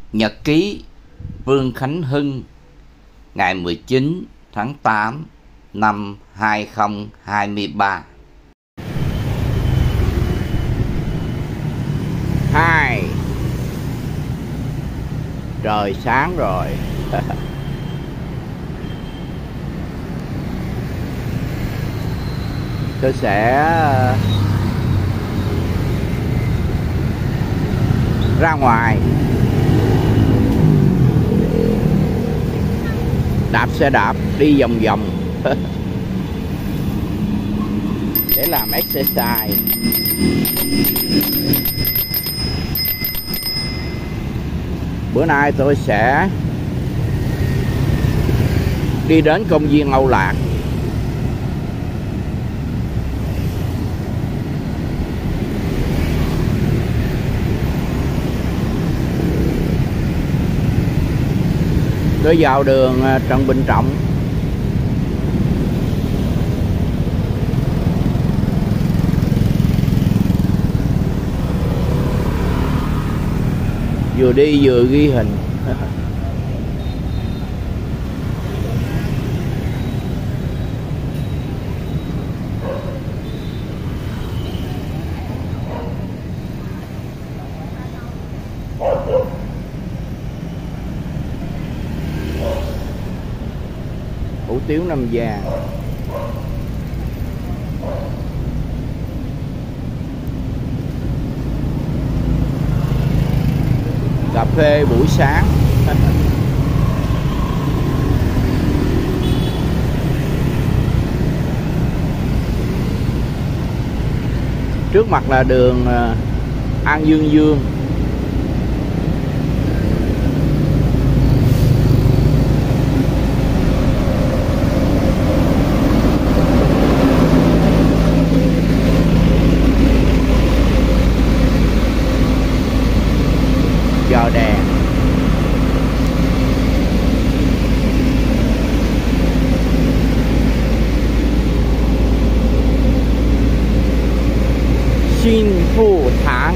Nhật ký Vương Khánh Hưng ngày 19 tháng 8 năm 2023. 2. Trời sáng rồi. Tôi sẽ ra ngoài đạp xe đạp đi vòng vòng để làm exercise. Bữa nay tôi sẽ đi đến công viên Âu Lạc. Tôi vào đường Trần Bình Trọng. Vừa đi vừa ghi hình. Hủ tiếu Nam Giang. Cà phê buổi sáng. Trước mặt là đường An Dương Dương. Giờ đèn. Xin Phụ Thang.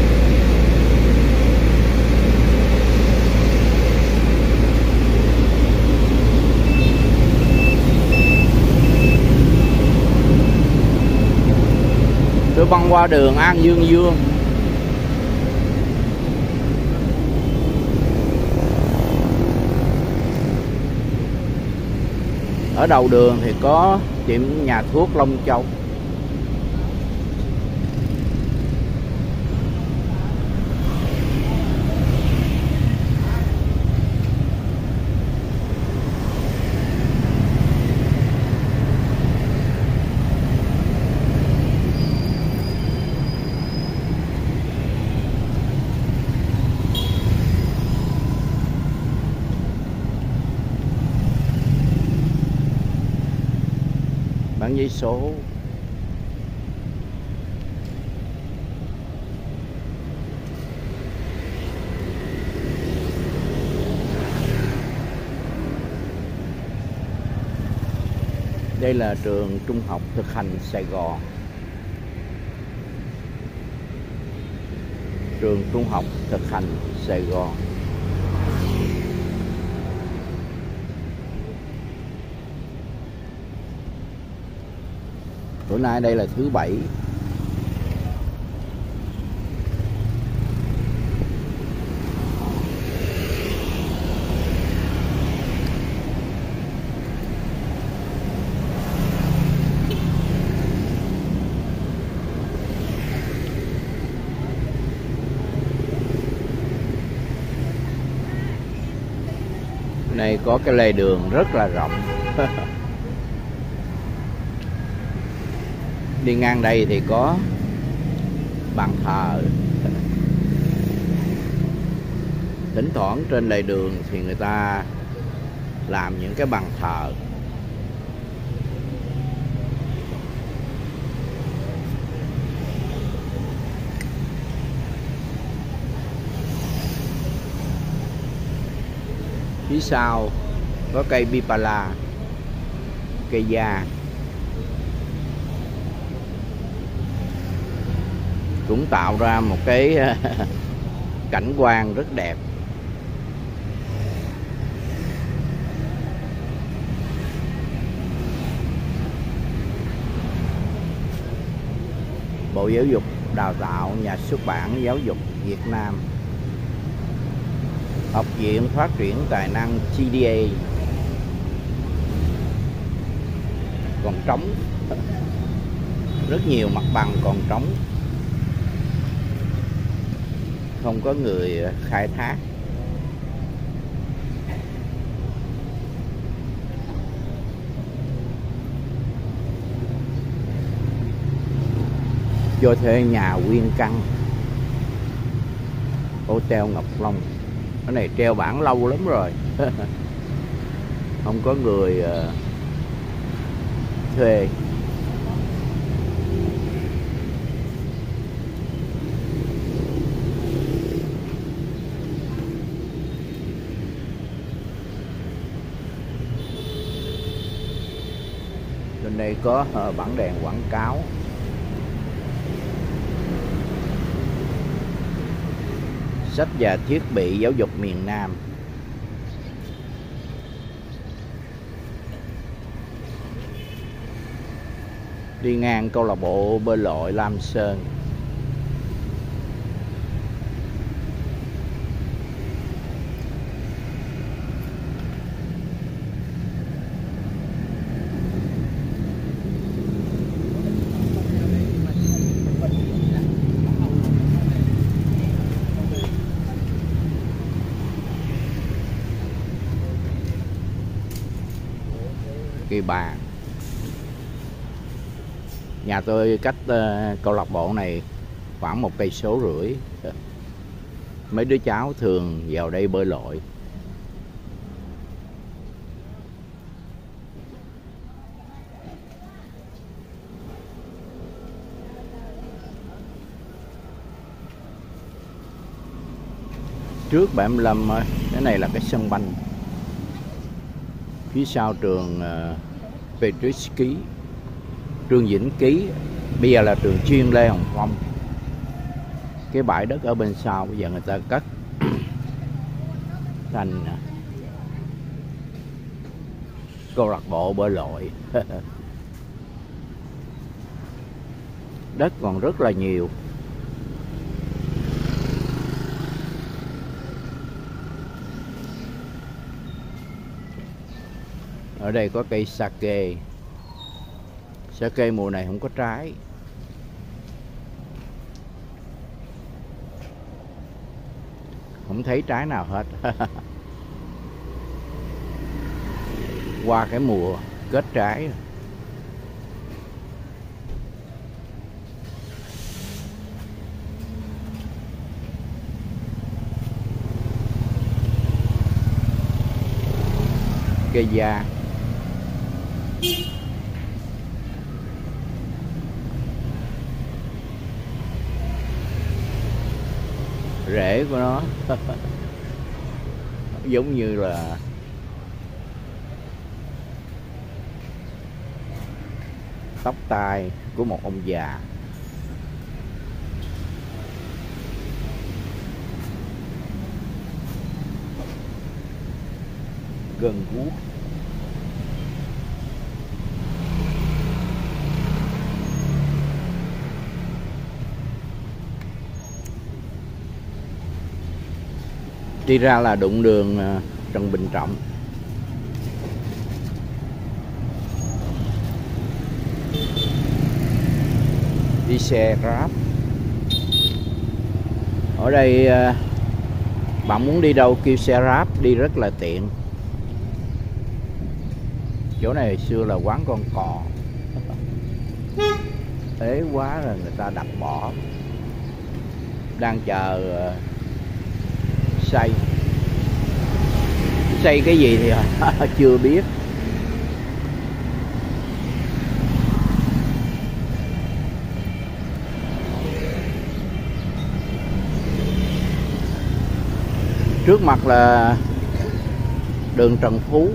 Tôi băng qua đường An Dương Dương. Ở đầu đường thì có tiệm nhà thuốc Long Châu. Bán giấy số. Đây là trường Trung học Thực hành Sài Gòn. Trường Trung học Thực hành Sài Gòn. Bữa nay đây là thứ Bảy. Này có cái lề đường rất là rộng. Đi ngang đây thì có bàn thờ. Thỉnh thoảng trên lề đường thì người ta làm những cái bàn thờ. Phía sau có cây Bipala, cây da. Cũng tạo ra một cái cảnh quan rất đẹp. Bộ Giáo dục Đào tạo, Nhà xuất bản Giáo dục Việt Nam, Học viện Phát triển Tài năng TDA. Còn trống, rất nhiều mặt bằng còn trống, không có người khai thác. Cho thuê nhà nguyên căn, Hotel Ngọc Long. Cái này treo bảng lâu lắm rồi. Không có người thuê. Bên đây có bảng đèn quảng cáo. Sách và thiết bị giáo dục miền Nam. Đi ngang câu lạc bộ bơi lội Lam Sơn. Kỳ Bàn. Nhà tôi cách câu lạc bộ này khoảng 1,5 cây số. Mấy đứa cháu thường vào đây bơi lội. Trước 75, cái này là cái sân banh. Phía sau trường Petritsky, Trương Vĩnh Ký, bây giờ là trường chuyên Lê Hồng Phong. Cái bãi đất ở bên sau bây giờ người ta cất thành câu lạc bộ bơi lội. Đất còn rất là nhiều. Ở đây có cây sake. Sake mùa này không có trái. Không thấy trái nào hết. Qua cái mùa kết trái. Cây da. Rễ của nó giống như là tóc tai của một ông già. Gần guốc. Đi ra là đụng đường Trần Bình Trọng. Đi xe Grab. Ở đây bạn muốn đi đâu kêu xe Grab đi rất là tiện. Chỗ này hồi xưa là quán con cò. Ế quá rồi người ta đập bỏ. Đang chờ xây cái gì thì chưa biết. Trước mặt là đường Trần Phú.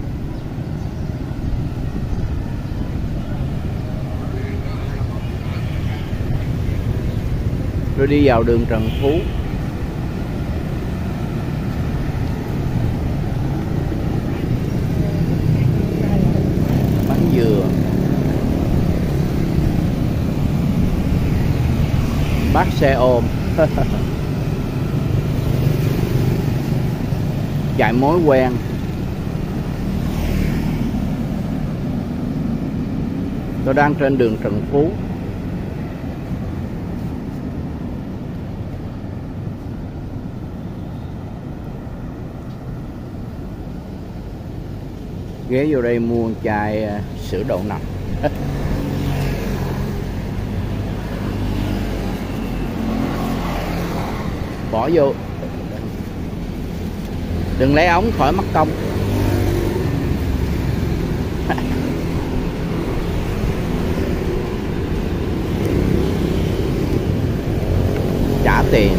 Rồi đi vào đường Trần Phú. Bánh dừa. xe ôm. Chạy mối quen. Tôi đang trên đường Trần Phú. Ghé vô đây mua chai sữa đậu nành. Bỏ vô. Đừng lấy ống khỏi mất công. Trả tiền.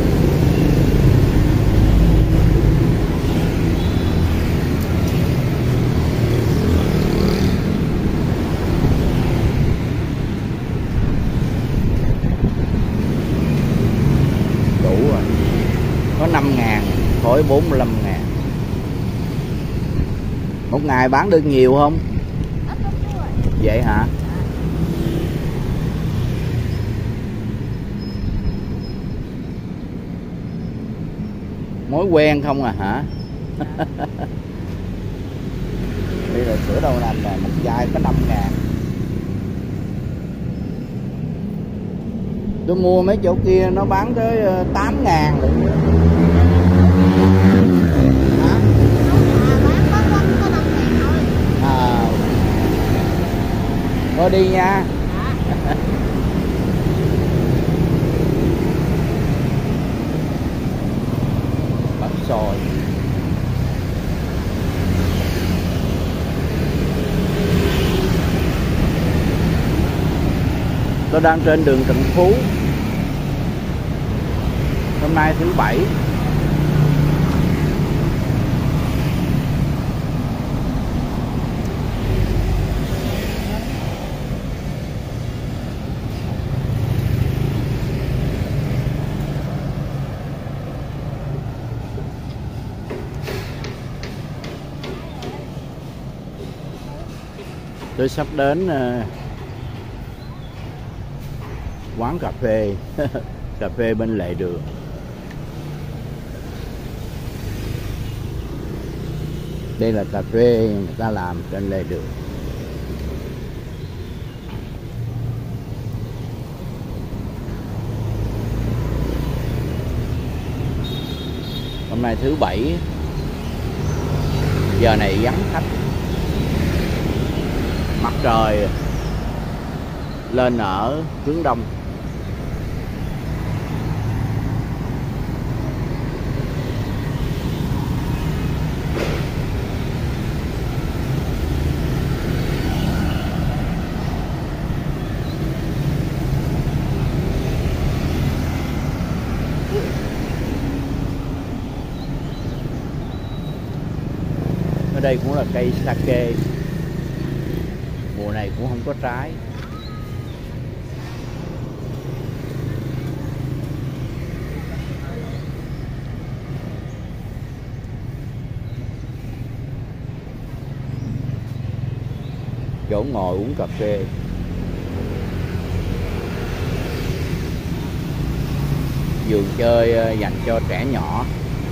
Đủ rồi. Có 5.000, khỏi 45.000. Một ngày bán được nhiều không? Vậy hả? Mối quen không à hả? Đây là sữa đậu nành là một chai có 5.000. Tôi mua mấy chỗ kia nó bán tới 8.000 rồi. Hả? À, thôi đi nha. Bắp xôi. Tôi đang trên đường Trần Phú. Hôm nay thứ Bảy. Tôi sắp đến quán cà phê. Cà phê bên lề đường. Đây là cà phê người ta làm trên lề đường. Hôm nay thứ Bảy, giờ này vắng khách. Mặt trời lên ở hướng đông. Ở đây cũng là cây sake. Mùa này cũng không có trái. Chỗ ngồi uống cà phê. Vườn chơi dành cho trẻ nhỏ.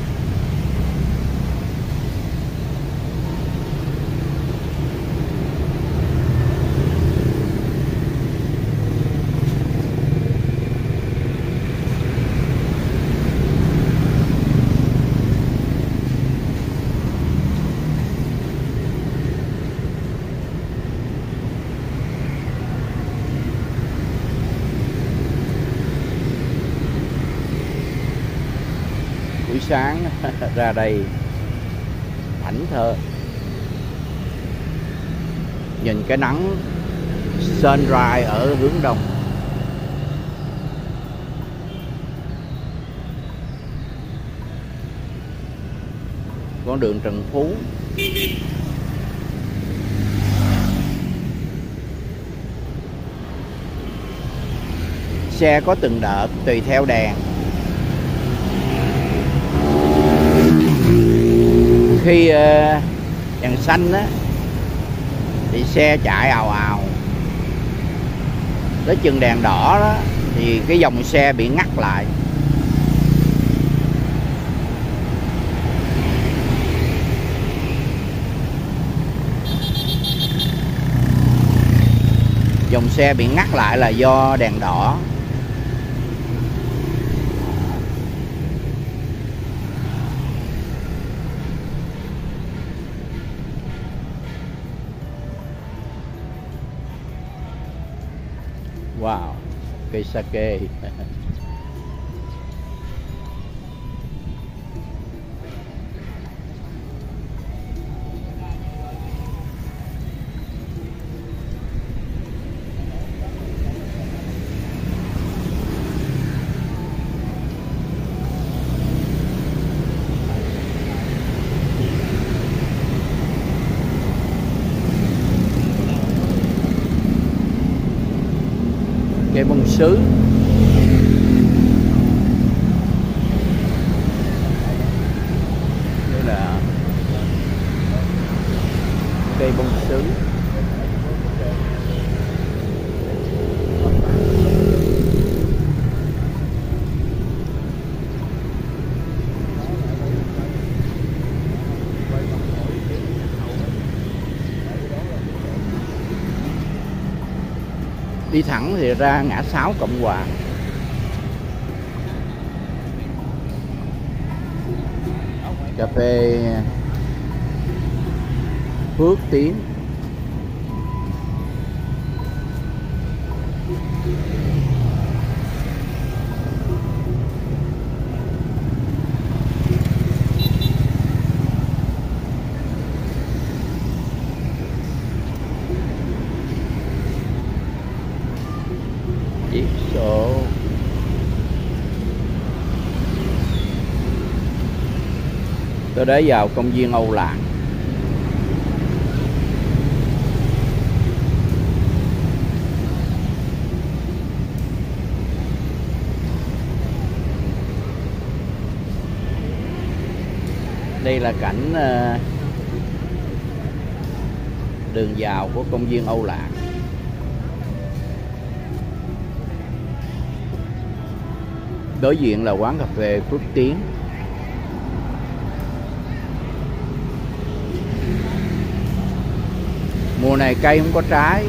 Buổi sáng ra đây thảnh thơi, nhìn cái nắng sunrise ở hướng đông. Con đường Trần Phú. Xe có từng đợt tùy theo đèn. Khi đèn xanh á thì xe chạy ào ào, tới chừng đèn đỏ đó thì cái dòng xe bị ngắt lại. Dòng xe bị ngắt lại là do đèn đỏ. Wow, cây sake. Cây bông sứ. Đây là cây bông sứ. Đi thẳng thì ra ngã 6 Cộng Hòa. Cà phê Phước Tiến. Chiếc số. Tôi đã vào công viên Âu Lạc. Đây là cảnh đường vào của công viên Âu Lạc. Đối diện là quán cà phê Phước Tiến. Mùa này cây không có trái.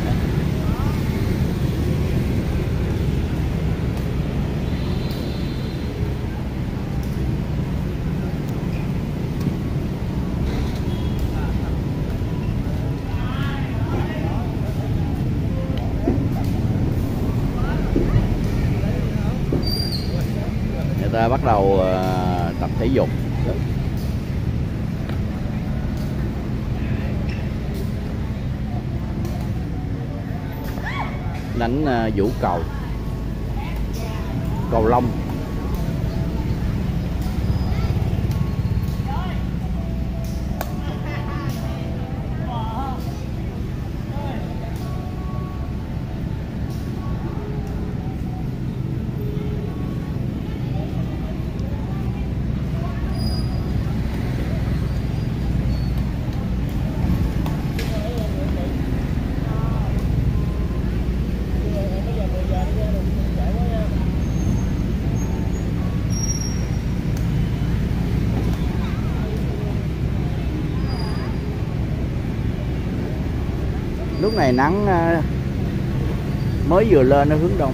Người ta bắt đầu tập thể dục. Đánh vũ cầu, cầu lông. Lúc này nắng mới vừa lên nó hướng đông.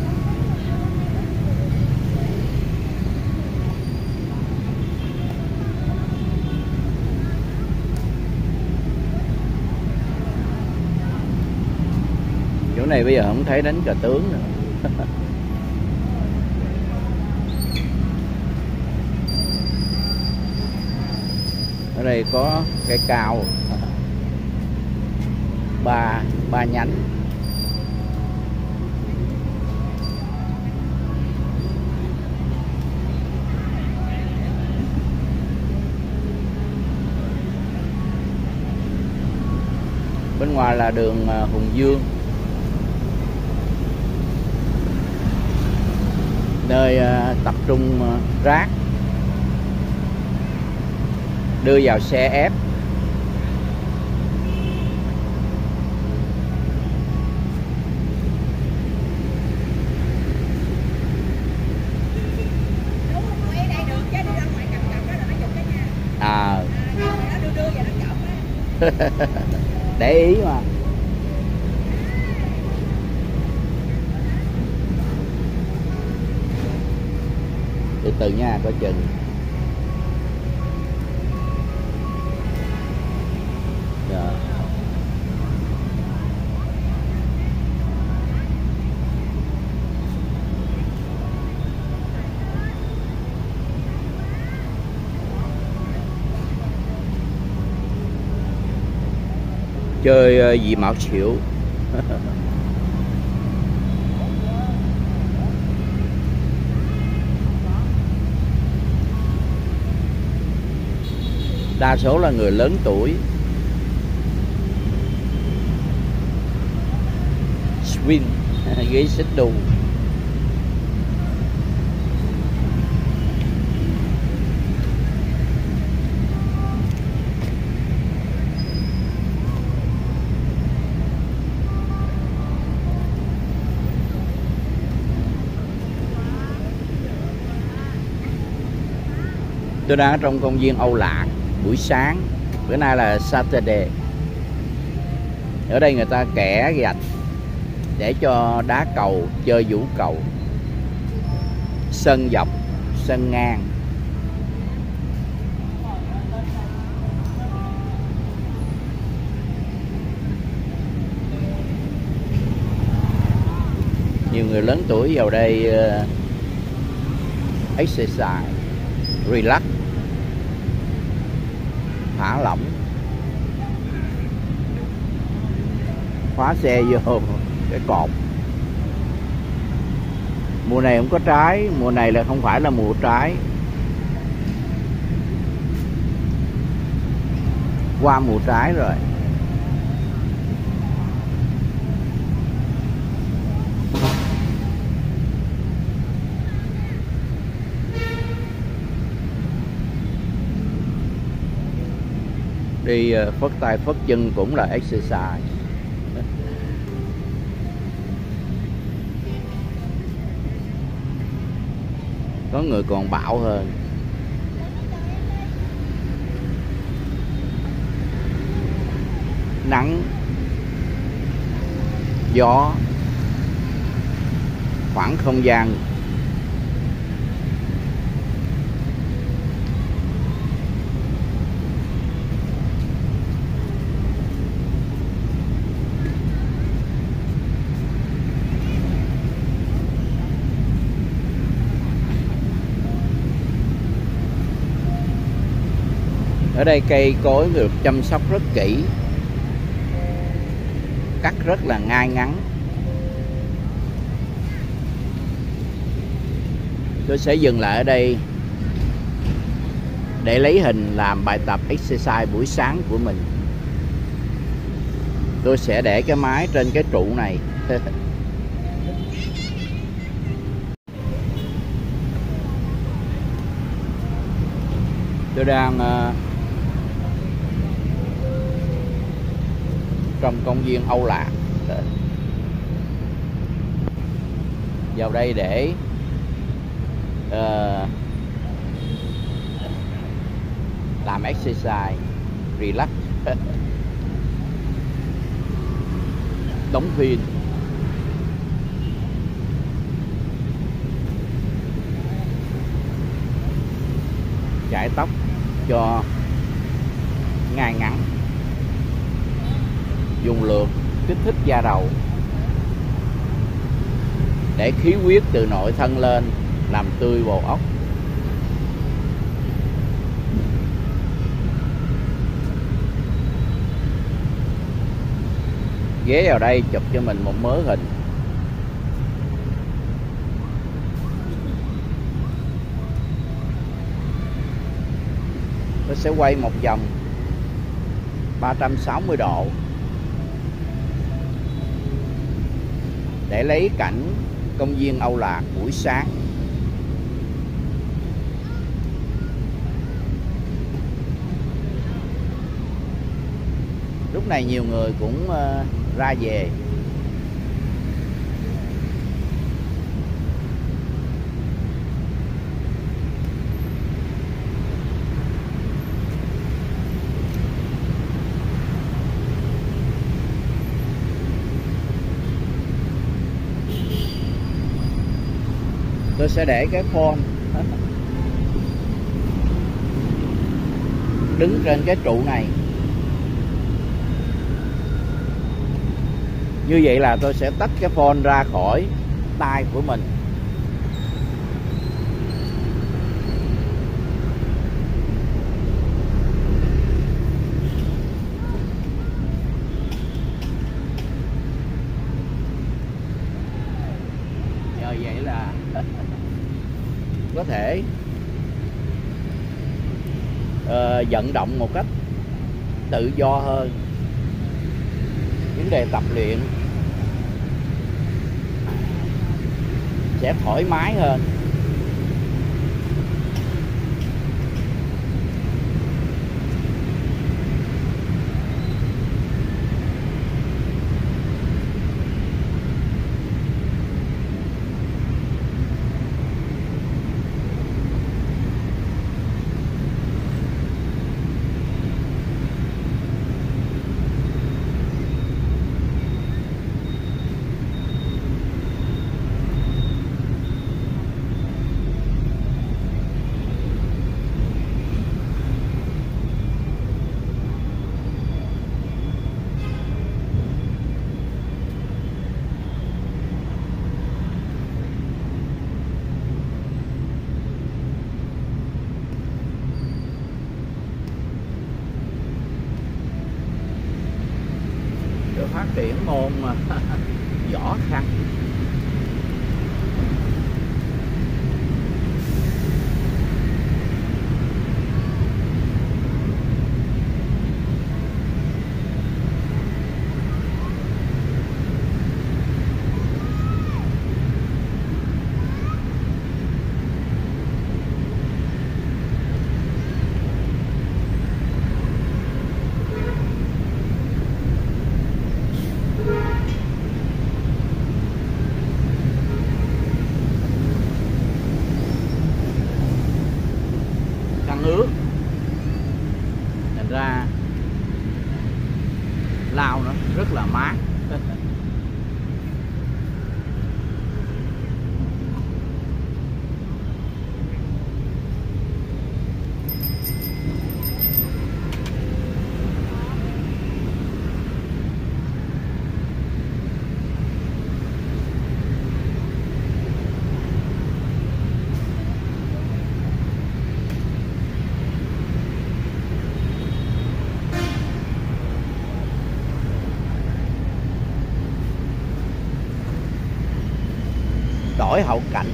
Chỗ này bây giờ không thấy đánh cờ tướng nữa. Ở đây có cây cao ba nhánh. Bên ngoài là đường Hùng Dương, nơi tập trung rác đưa vào xe ép. Để ý mà. Từ từ nha, coi chừng. Rồi. Chơi gì mạo xỉu. Đa số là người lớn tuổi. Swing, ghế xích đu. Tôi đang ở trong công viên Âu Lạc buổi sáng. Bữa nay là Saturday. Ở đây người ta kẻ gạch để cho đá cầu chơi vũ cầu. Sân dọc, sân ngang. Nhiều người lớn tuổi vào đây exercise, relax, thả lỏng. Khóa xe vô cái cột. Mùa này không có trái, mùa này là không phải là mùa trái. Qua mùa trái rồi. Đi phất tay phất chân cũng là exercise. Có người còn bạo hơn. Nắng, gió, khoảng không gian. Ở đây cây cối được chăm sóc rất kỹ, cắt rất là ngay ngắn. Tôi sẽ dừng lại ở đây để lấy hình làm bài tập exercise buổi sáng của mình. Tôi sẽ để cái máy trên cái trụ này. Tôi đang trong công viên Âu Lạc. Vào đây để làm exercise, relax. Đóng phim. Chải tóc cho ngay ngắn. Dùng lược kích thích da đầu để khí huyết từ nội thân lên, làm tươi bầu óc. Ghé vào đây chụp cho mình một mớ hình. Tôi sẽ quay một vòng 360 độ để lấy cảnh công viên Âu Lạc buổi sáng. Lúc này nhiều người cũng ra về. tôi sẽ để cái phone đứng trên cái trụ này. Như vậy là tôi sẽ tách cái phone ra khỏi tay của mình. Nhờ vậy là có thể vận động một cách tự do hơn. Vấn đề tập luyện sẽ thoải mái hơn. Phát triển môn võ khăn. Ướt thành ra lau nó rất là mát. Đổi hậu cảnh.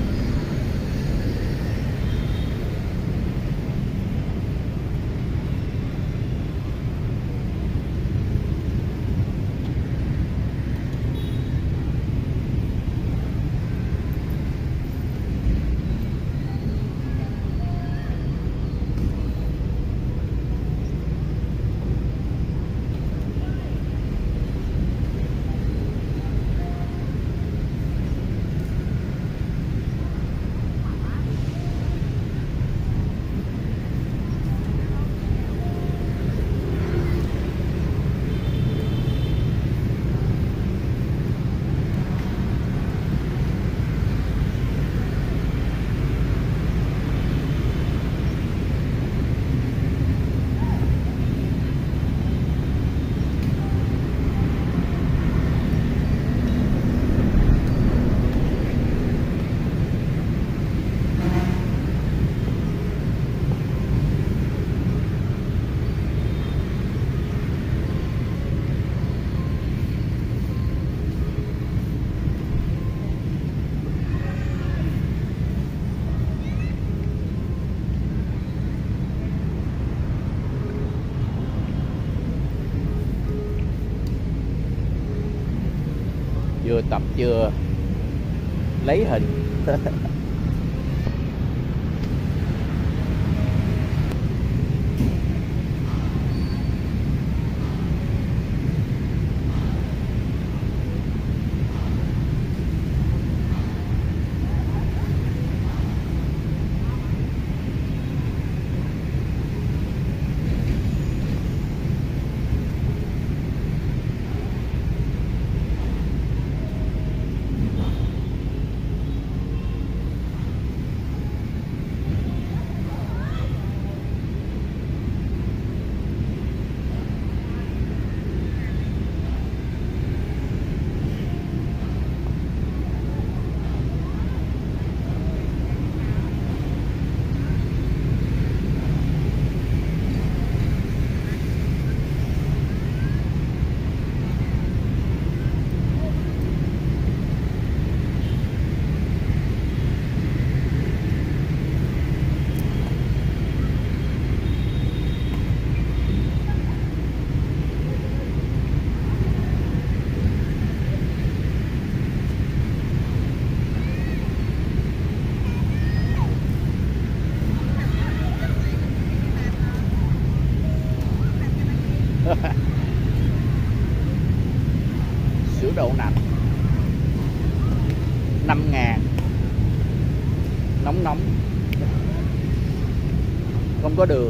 Vừa tập vừa lấy hình. có đường.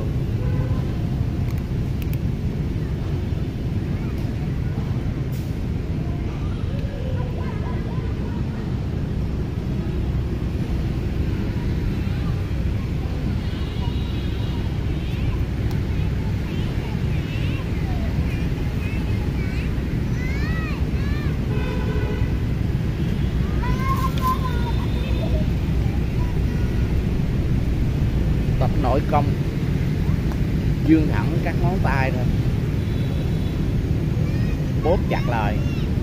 Tập nội công, dương thẳng các ngón tay thôi, bóp chặt lại,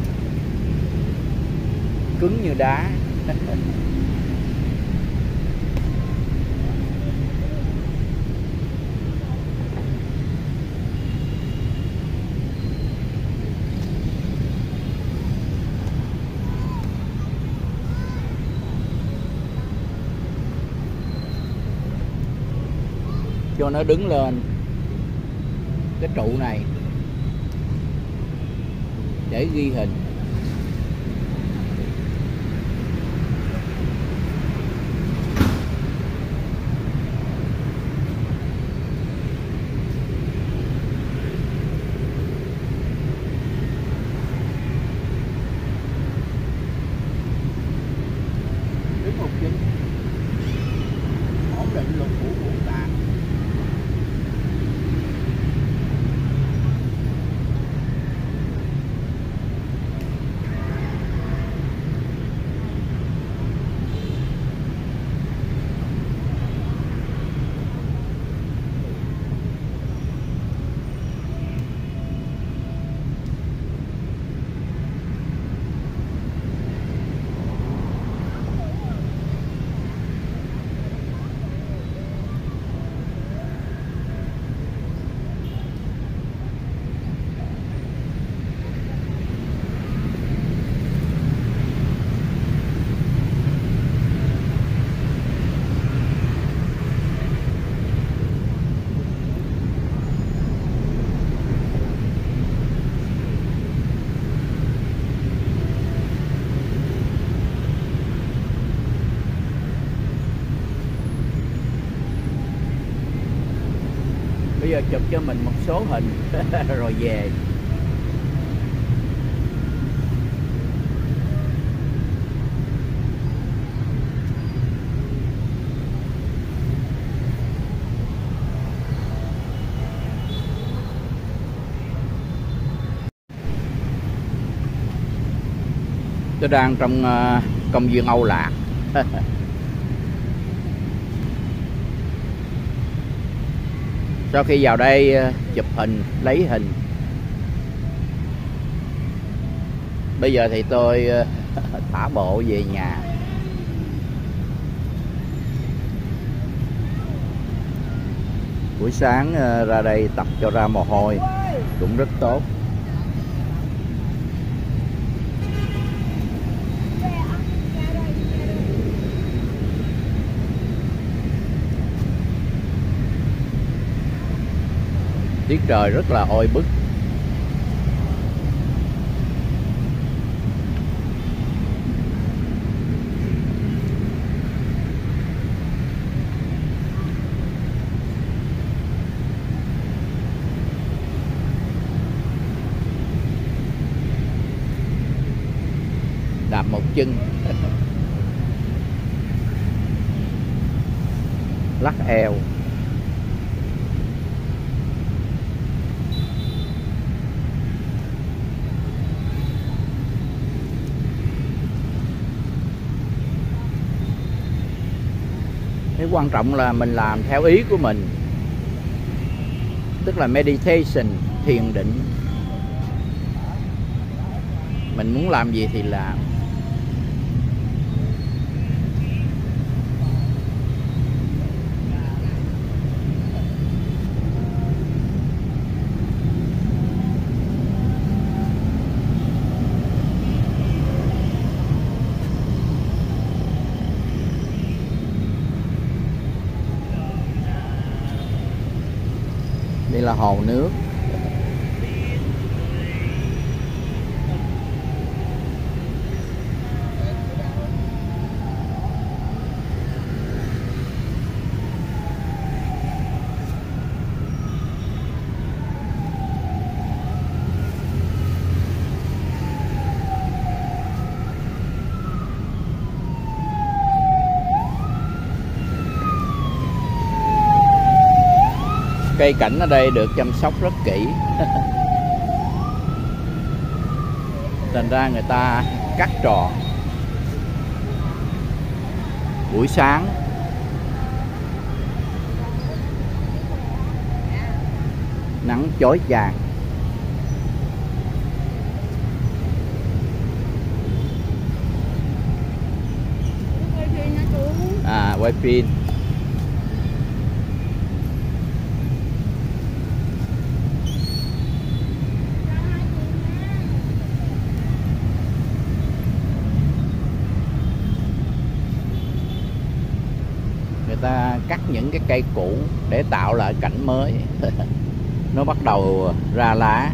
cứng như đá. Cho nó đứng lên cái trụ này để ghi hình. Đứng một chân, ổn định lục phủ ngũ tạng. Bây giờ chụp cho mình một số hình rồi về. Tôi đang trong công viên Âu Lạc. Sau khi vào đây chụp hình, lấy hình, bây giờ thì tôi thả bộ về nhà. Buổi sáng ra đây tập cho ra mồ hôi cũng rất tốt. Tiết trời rất là oi bức. Đạp một chân, lắc eo. Cái quan trọng là mình làm theo ý của mình, tức là meditation, thiền định. Mình muốn làm gì thì làm. Đây là hồ nước. Cây cảnh ở đây được chăm sóc rất kỹ. Thành ra người ta cắt tròn. Buổi sáng nắng chói chang. Quay phim. Người ta cắt những cái cây cũ để tạo lại cảnh mới. Nó bắt đầu ra lá.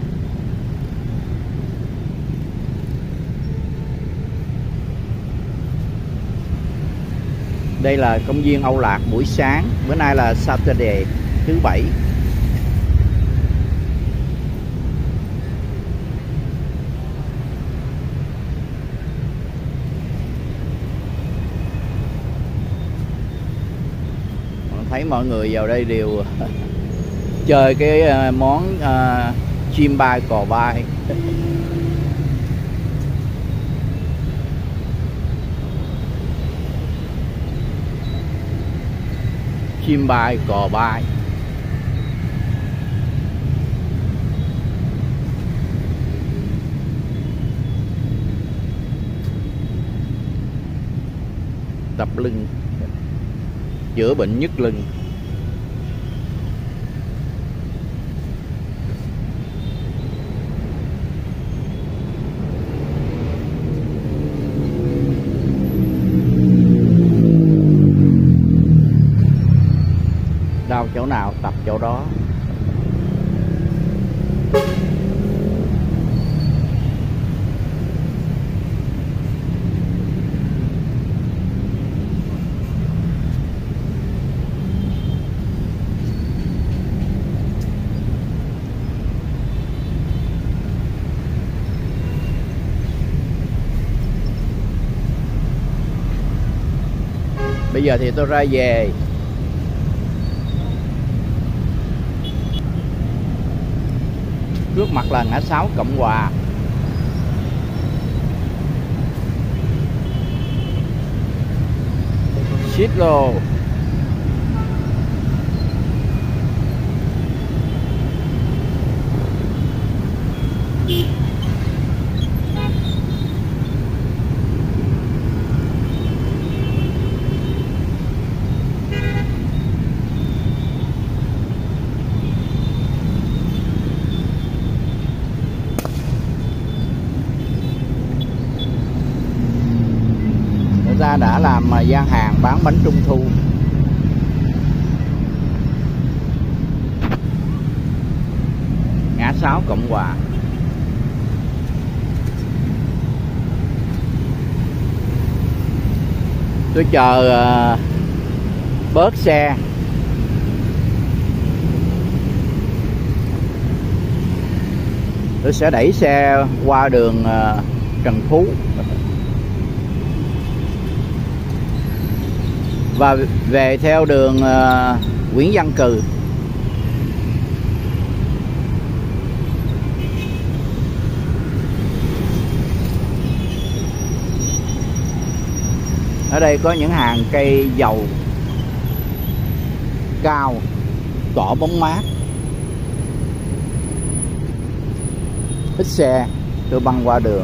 Đây là công viên Âu Lạc buổi sáng. Bữa nay là Saturday, thứ Bảy. Thấy mọi người vào đây đều chơi cái món chim bay cò bay. Chim bay cò bay. Tập lưng, chữa bệnh nhức lưng. Đau chỗ nào tập chỗ đó. Bây giờ thì tôi ra về. Trước mặt là ngã 6 Cộng Hòa. Xích lô. Ta đã làm gian hàng bán bánh trung thu. Ngã 6 Cộng Hòa. Tôi chờ bớt xe. Tôi sẽ đẩy xe qua đường Trần Phú và về theo đường Nguyễn Văn Cừ. Ở đây có những hàng cây dầu cao, tỏ bóng mát. Ít xe, tôi băng qua đường.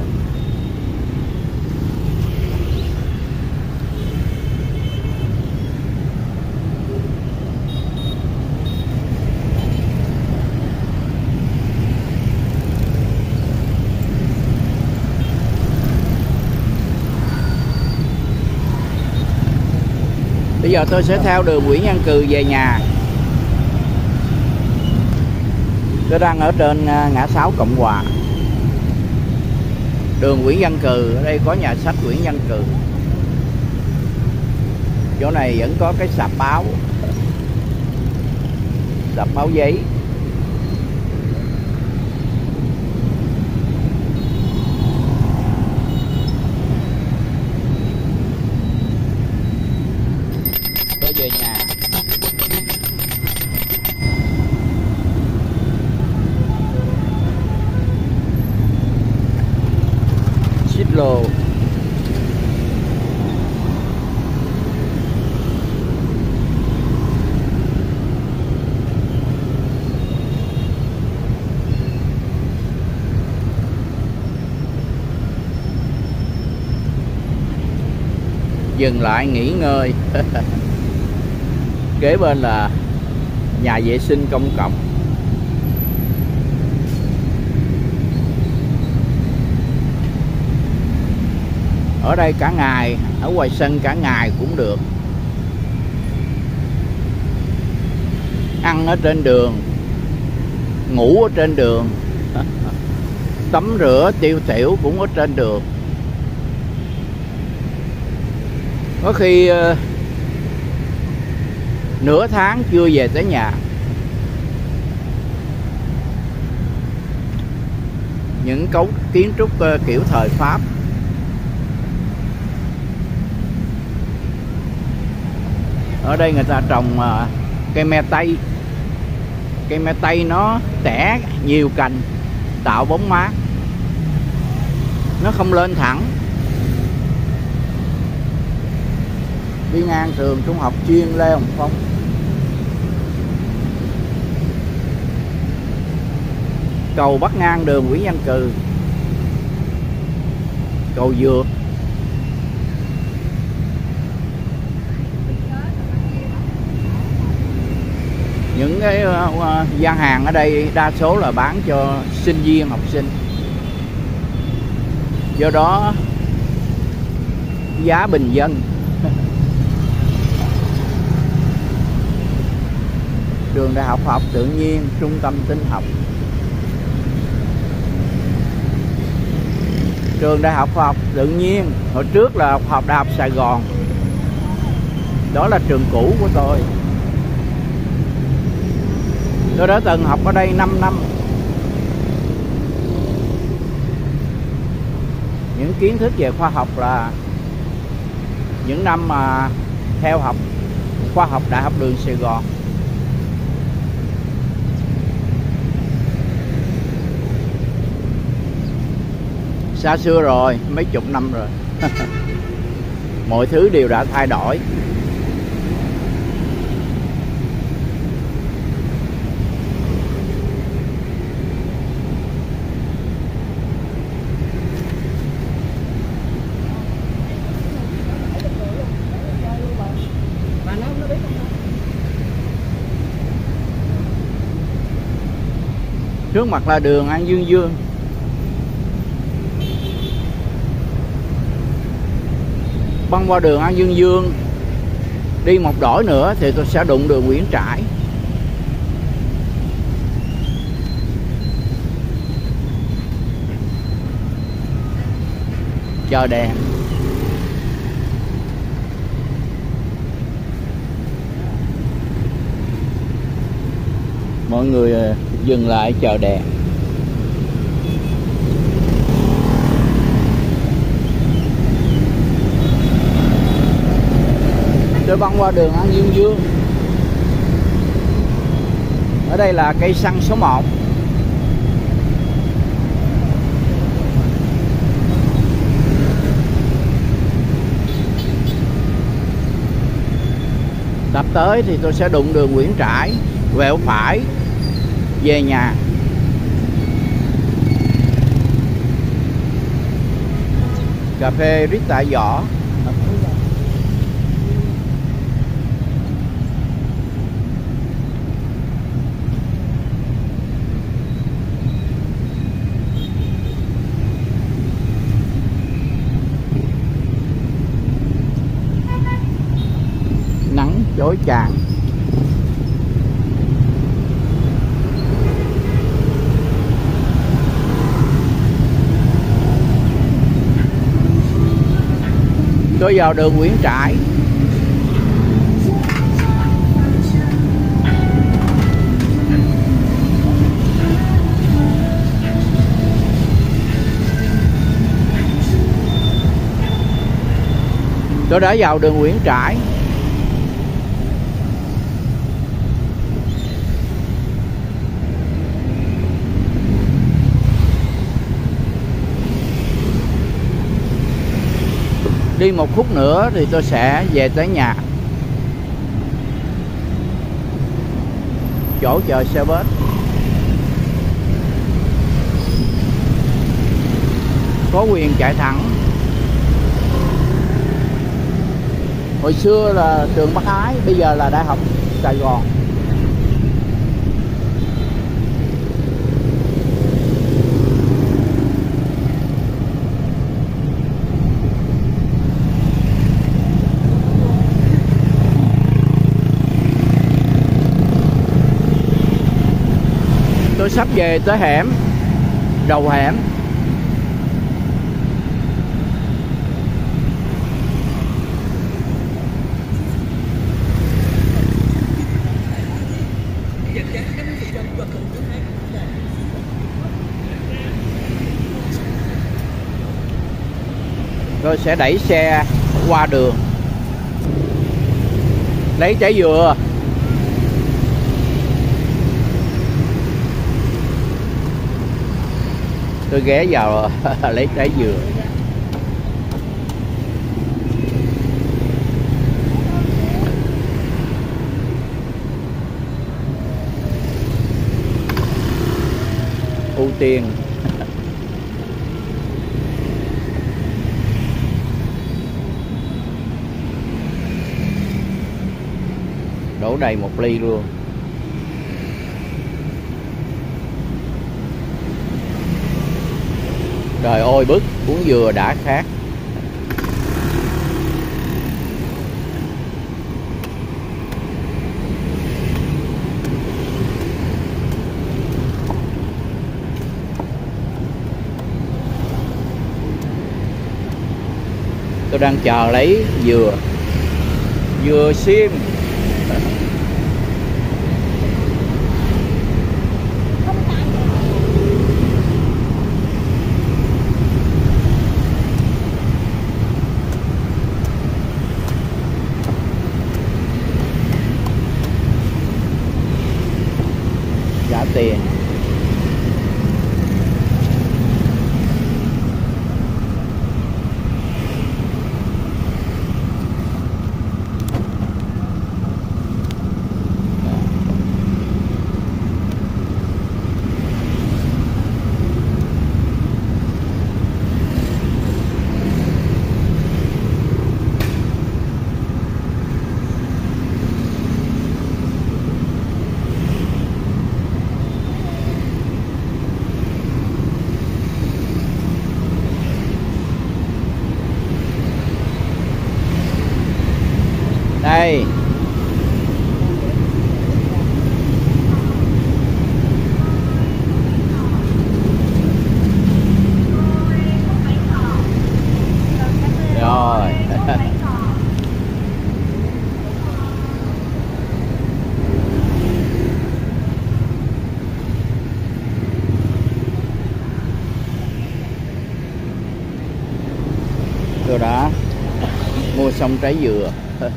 Bây giờ tôi sẽ theo đường Nguyễn Văn Cừ về nhà. Tôi đang ở trên ngã 6 Cộng Hòa. Đường Nguyễn Văn Cừ, ở đây có nhà sách Nguyễn Văn Cừ. Chỗ này vẫn có cái sạp báo giấy. Tôi về nhà. lô. Dừng lại nghỉ ngơi. Kế bên là nhà vệ sinh công cộng. Ở đây cả ngày, ở ngoài sân cả ngày cũng được. Ăn ở trên đường, ngủ ở trên đường, tắm rửa tiêu tiểu cũng ở trên đường. Có khi nửa tháng chưa về tới nhà. Những cấu kiến trúc kiểu thời Pháp. Ở đây người ta trồng cây me tây. Cây me tây nó tẻ nhiều cành, tạo bóng mát. Nó không lên thẳng. Đi ngang trường trung học chuyên Lê Hồng Phong. Cầu bắc ngang đường Nguyễn Văn Cừ. Cầu Dược. Những cái gian hàng ở đây đa số là bán cho sinh viên, học sinh. Do đó giá bình dân. Trường Đại học Khoa học Tự nhiên, Trung tâm Tin học. Trường Đại học Khoa học Tự nhiên hồi trước là học Đại học Sài Gòn. Đó là trường cũ của tôi. Tôi đã từng học ở đây 5 năm. Những kiến thức về khoa học là những năm mà theo học khoa học Đại học Đường Sài Gòn. Xa xưa rồi, mấy chục năm rồi. Mọi thứ đều đã thay đổi. Trước mặt là đường An Dương Dương. Băng qua đường An Dương Dương, đi một đổi nữa thì tôi sẽ đụng đường Nguyễn Trãi. Chờ đèn. Mọi người dừng lại chờ đèn. Tôi băng qua đường An Dương Dương. Ở đây là cây xăng số 1. Tập tới thì tôi sẽ đụng đường Nguyễn Trãi, quẹo phải về nhà. Cà phê Rita Võ. Nắng chói chang. Tôi vào đường Nguyễn Trãi. Tôi đã vào đường Nguyễn Trãi. Đi một phút nữa thì tôi sẽ về tới nhà. Chỗ chờ xe bus. Có quyền chạy thẳng. Hồi xưa là trường Bắc Ái, bây giờ là Đại học Sài Gòn. Tôi sắp về tới hẻm, đầu hẻm. Tôi sẽ đẩy xe qua đường, lấy trái dừa. Tôi ghé vào lấy trái dừa. Ưu tiên. Đổ đầy 1 ly luôn. Trời ơi, bức uống dừa đã khát. Tôi đang chờ lấy dừa. Dừa xiêm. Trả tiền. Đây. Rồi. Tôi đã mua xong trái dừa.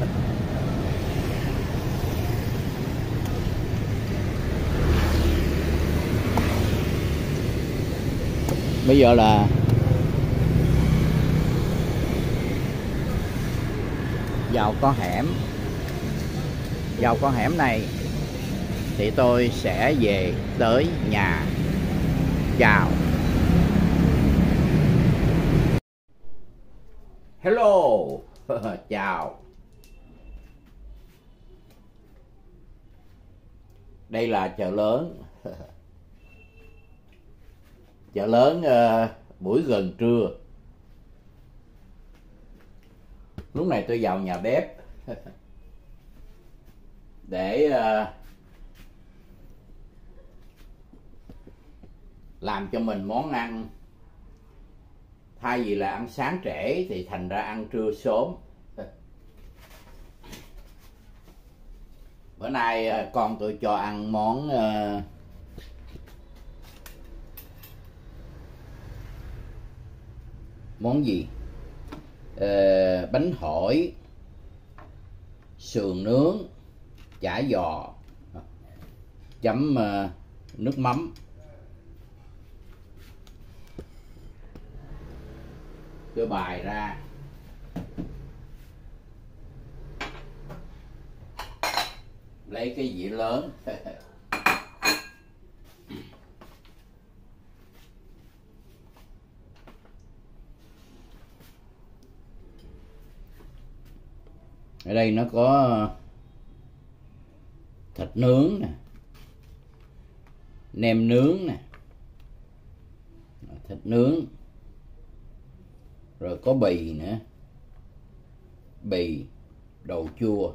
Bây giờ là vào con hẻm. Vào con hẻm này thì tôi sẽ về tới nhà. Chào. Hello. Chào. Đây là chợ lớn. Chợ lớn buổi gần trưa. Lúc này tôi vào nhà bếp để làm cho mình món ăn. Thay vì là ăn sáng trễ thì thành ra ăn trưa sớm. Bữa nay con tôi cho ăn món gì? Bánh hỏi, sườn nướng, chả giò, chấm nước mắm. Tôi bày ra lấy cái dĩa lớn. Ở đây nó có thịt nướng nè, nem nướng nè, thịt nướng, rồi có bì nữa, bì, đậu chua.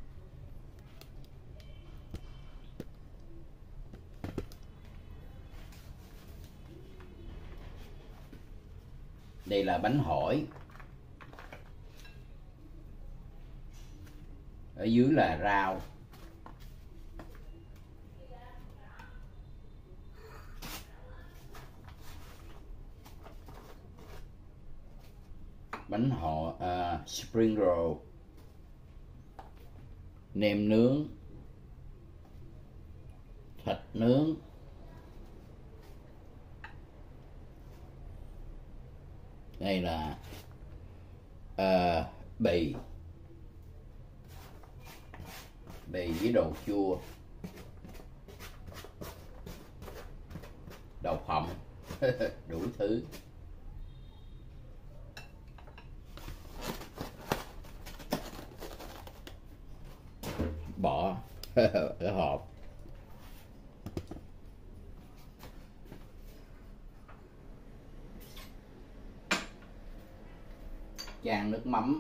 Đây là bánh hỏi. Ở dưới là rau. Bánh họ spring roll, nem nướng, thịt nướng, đây là bì với đậu chua, đậu phộng, đủ thứ. Bỏ ở hộp. Chan nước mắm.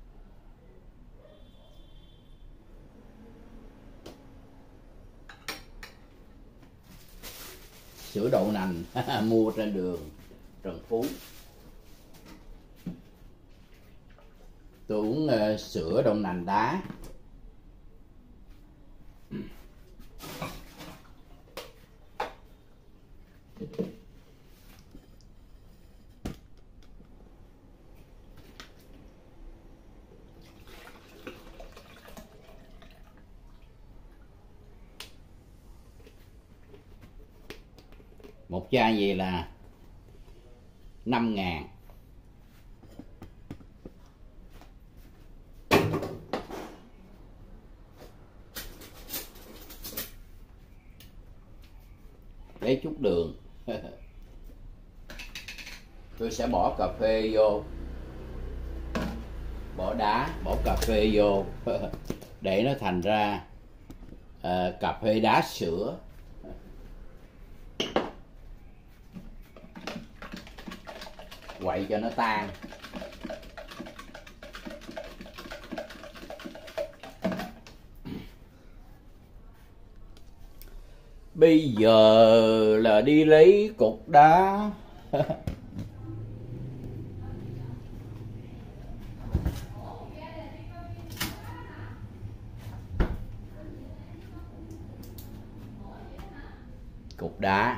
Sữa đậu nành mua trên đường Trần Phú. Tôi uống sữa đậu nành đá. Một chai gì là 5.000. Lấy chút đường. Tôi sẽ bỏ cà phê vô, bỏ đá, bỏ cà phê vô để nó thành ra cà phê đá sữa. Quậy cho nó tan. Bây giờ là đi lấy cục đá. Cục đá.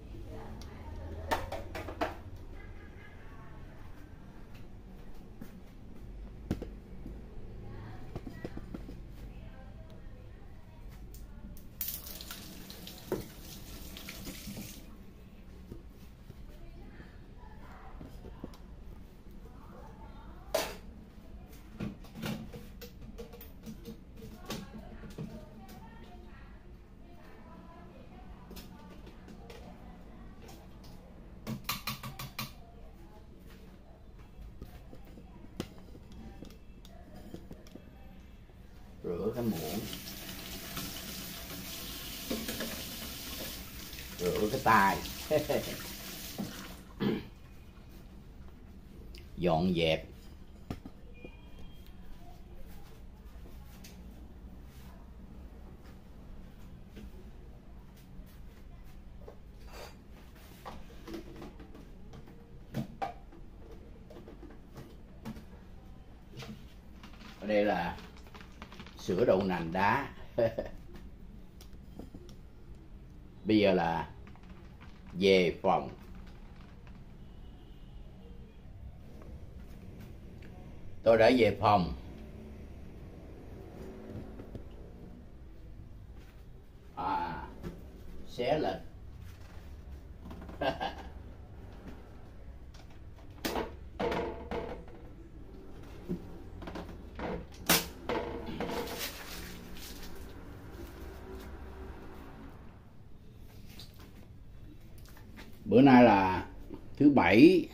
Rửa cái muỗng, rửa cái tay. Dọn dẹp. Ở đây là sữa đậu nành đá. Bây giờ là về phòng. Tôi đã về phòng. Xé lên. Bữa nay là thứ Bảy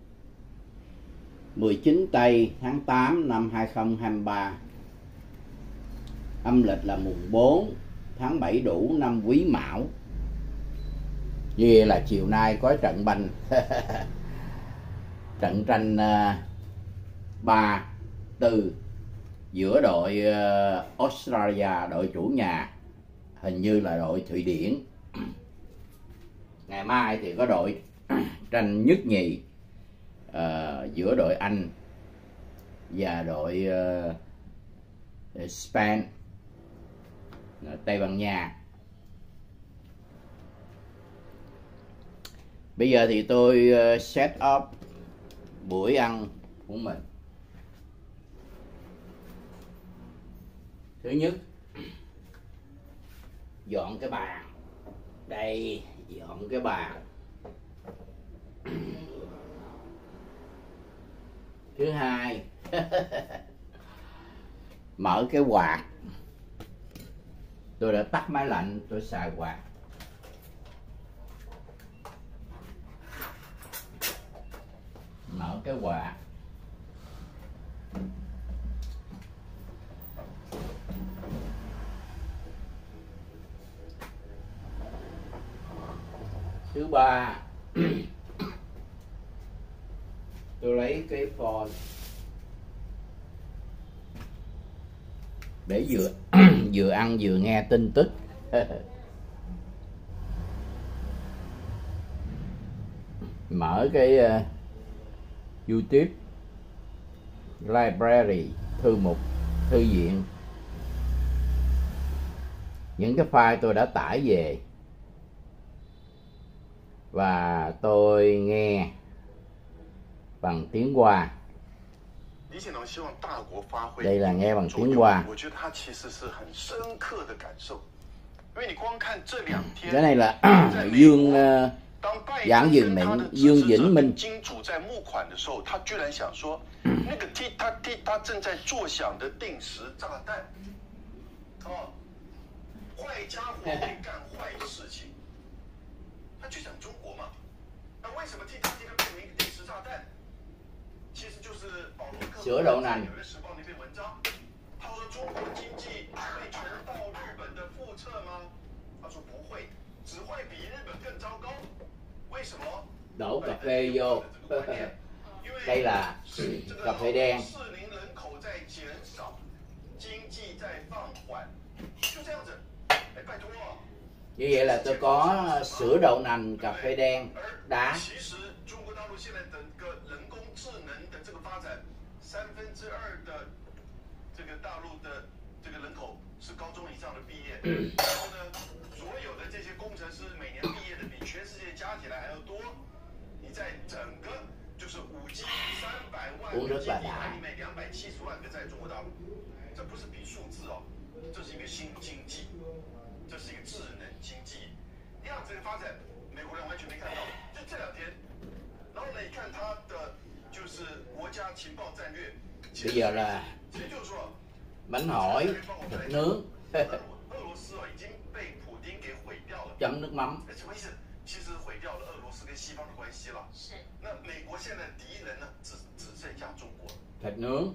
19 Tây tháng 8 năm 2023. Âm lịch là mùng 4 tháng 7 Đũ năm Quý Mão. Như vậy là chiều nay có trận banh trận tranh 3-4 giữa đội Australia, đội chủ nhà, hình như là đội Thụy Điển. Ngày mai thì có đội tranh nhất nhì giữa đội Anh và đội Spain, Tây Ban Nha. Bây giờ thì tôi set up buổi ăn của mình. Thứ nhất, dọn cái bàn. Đây, dọn cái bàn. Thứ hai, mở cái quạt. Tôi đã tắt máy lạnh, tôi xài quạt. Mở cái quạt. Thứ ba, tôi lấy cái phone để vừa ăn vừa nghe tin tức. Mở cái YouTube Library, thư mục, thư viện. Những cái file tôi đã tải về và tôi nghe bằng tiếng Hoa. Đây là nghe bằng tiếng Hoa. Cái này là Dương Giảng Dừng Mệnh, Dương Vĩnh Minh. Sữa đậu nành. Đổ cà phê vô. Đây là cà phê đen. Như vậy là tôi có sữa đậu nành, cà phê đen, đá. Uống rất là đã. Bây giờ là bánh hỏi, thịt nướng, chấm nước mắm. Thịt nướng.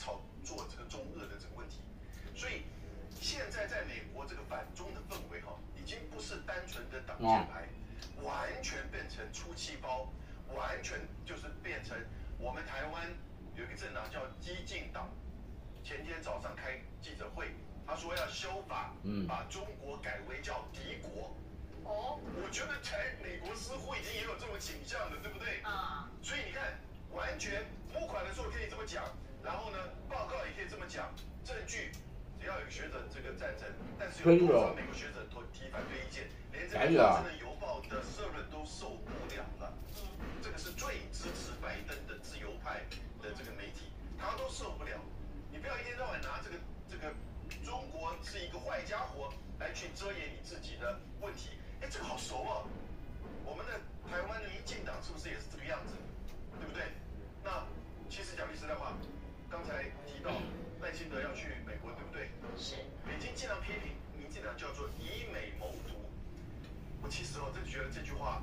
Ngon. 完全变成出气包，完全就是变成我们台湾有一个政党叫激进党，前天早上开记者会，他说要修法，把中国改为叫敌国。哦，我觉得美国似乎已经也有这种倾向了，对不对？啊，所以你看，完全募款的时候可以这么讲，然后呢，报告也可以这么讲，证据只要有学者这个赞成，但是有多少美国学者都提反对意见，连这个华盛顿邮报的社论都受不了了。这个是最支持拜登的自由派的这个媒体，他都受不了。你不要一天到晚拿这个中国是一个坏家伙来去遮掩你自己的问题。哎，这个好熟啊！我们的台湾的民进党是不是也是这个样子？对不对？那其实讲句实在话，刚才提到赖清德要去美国，对不对？是。北京经常批评民进党叫做以美谋独。我其实这觉得这句话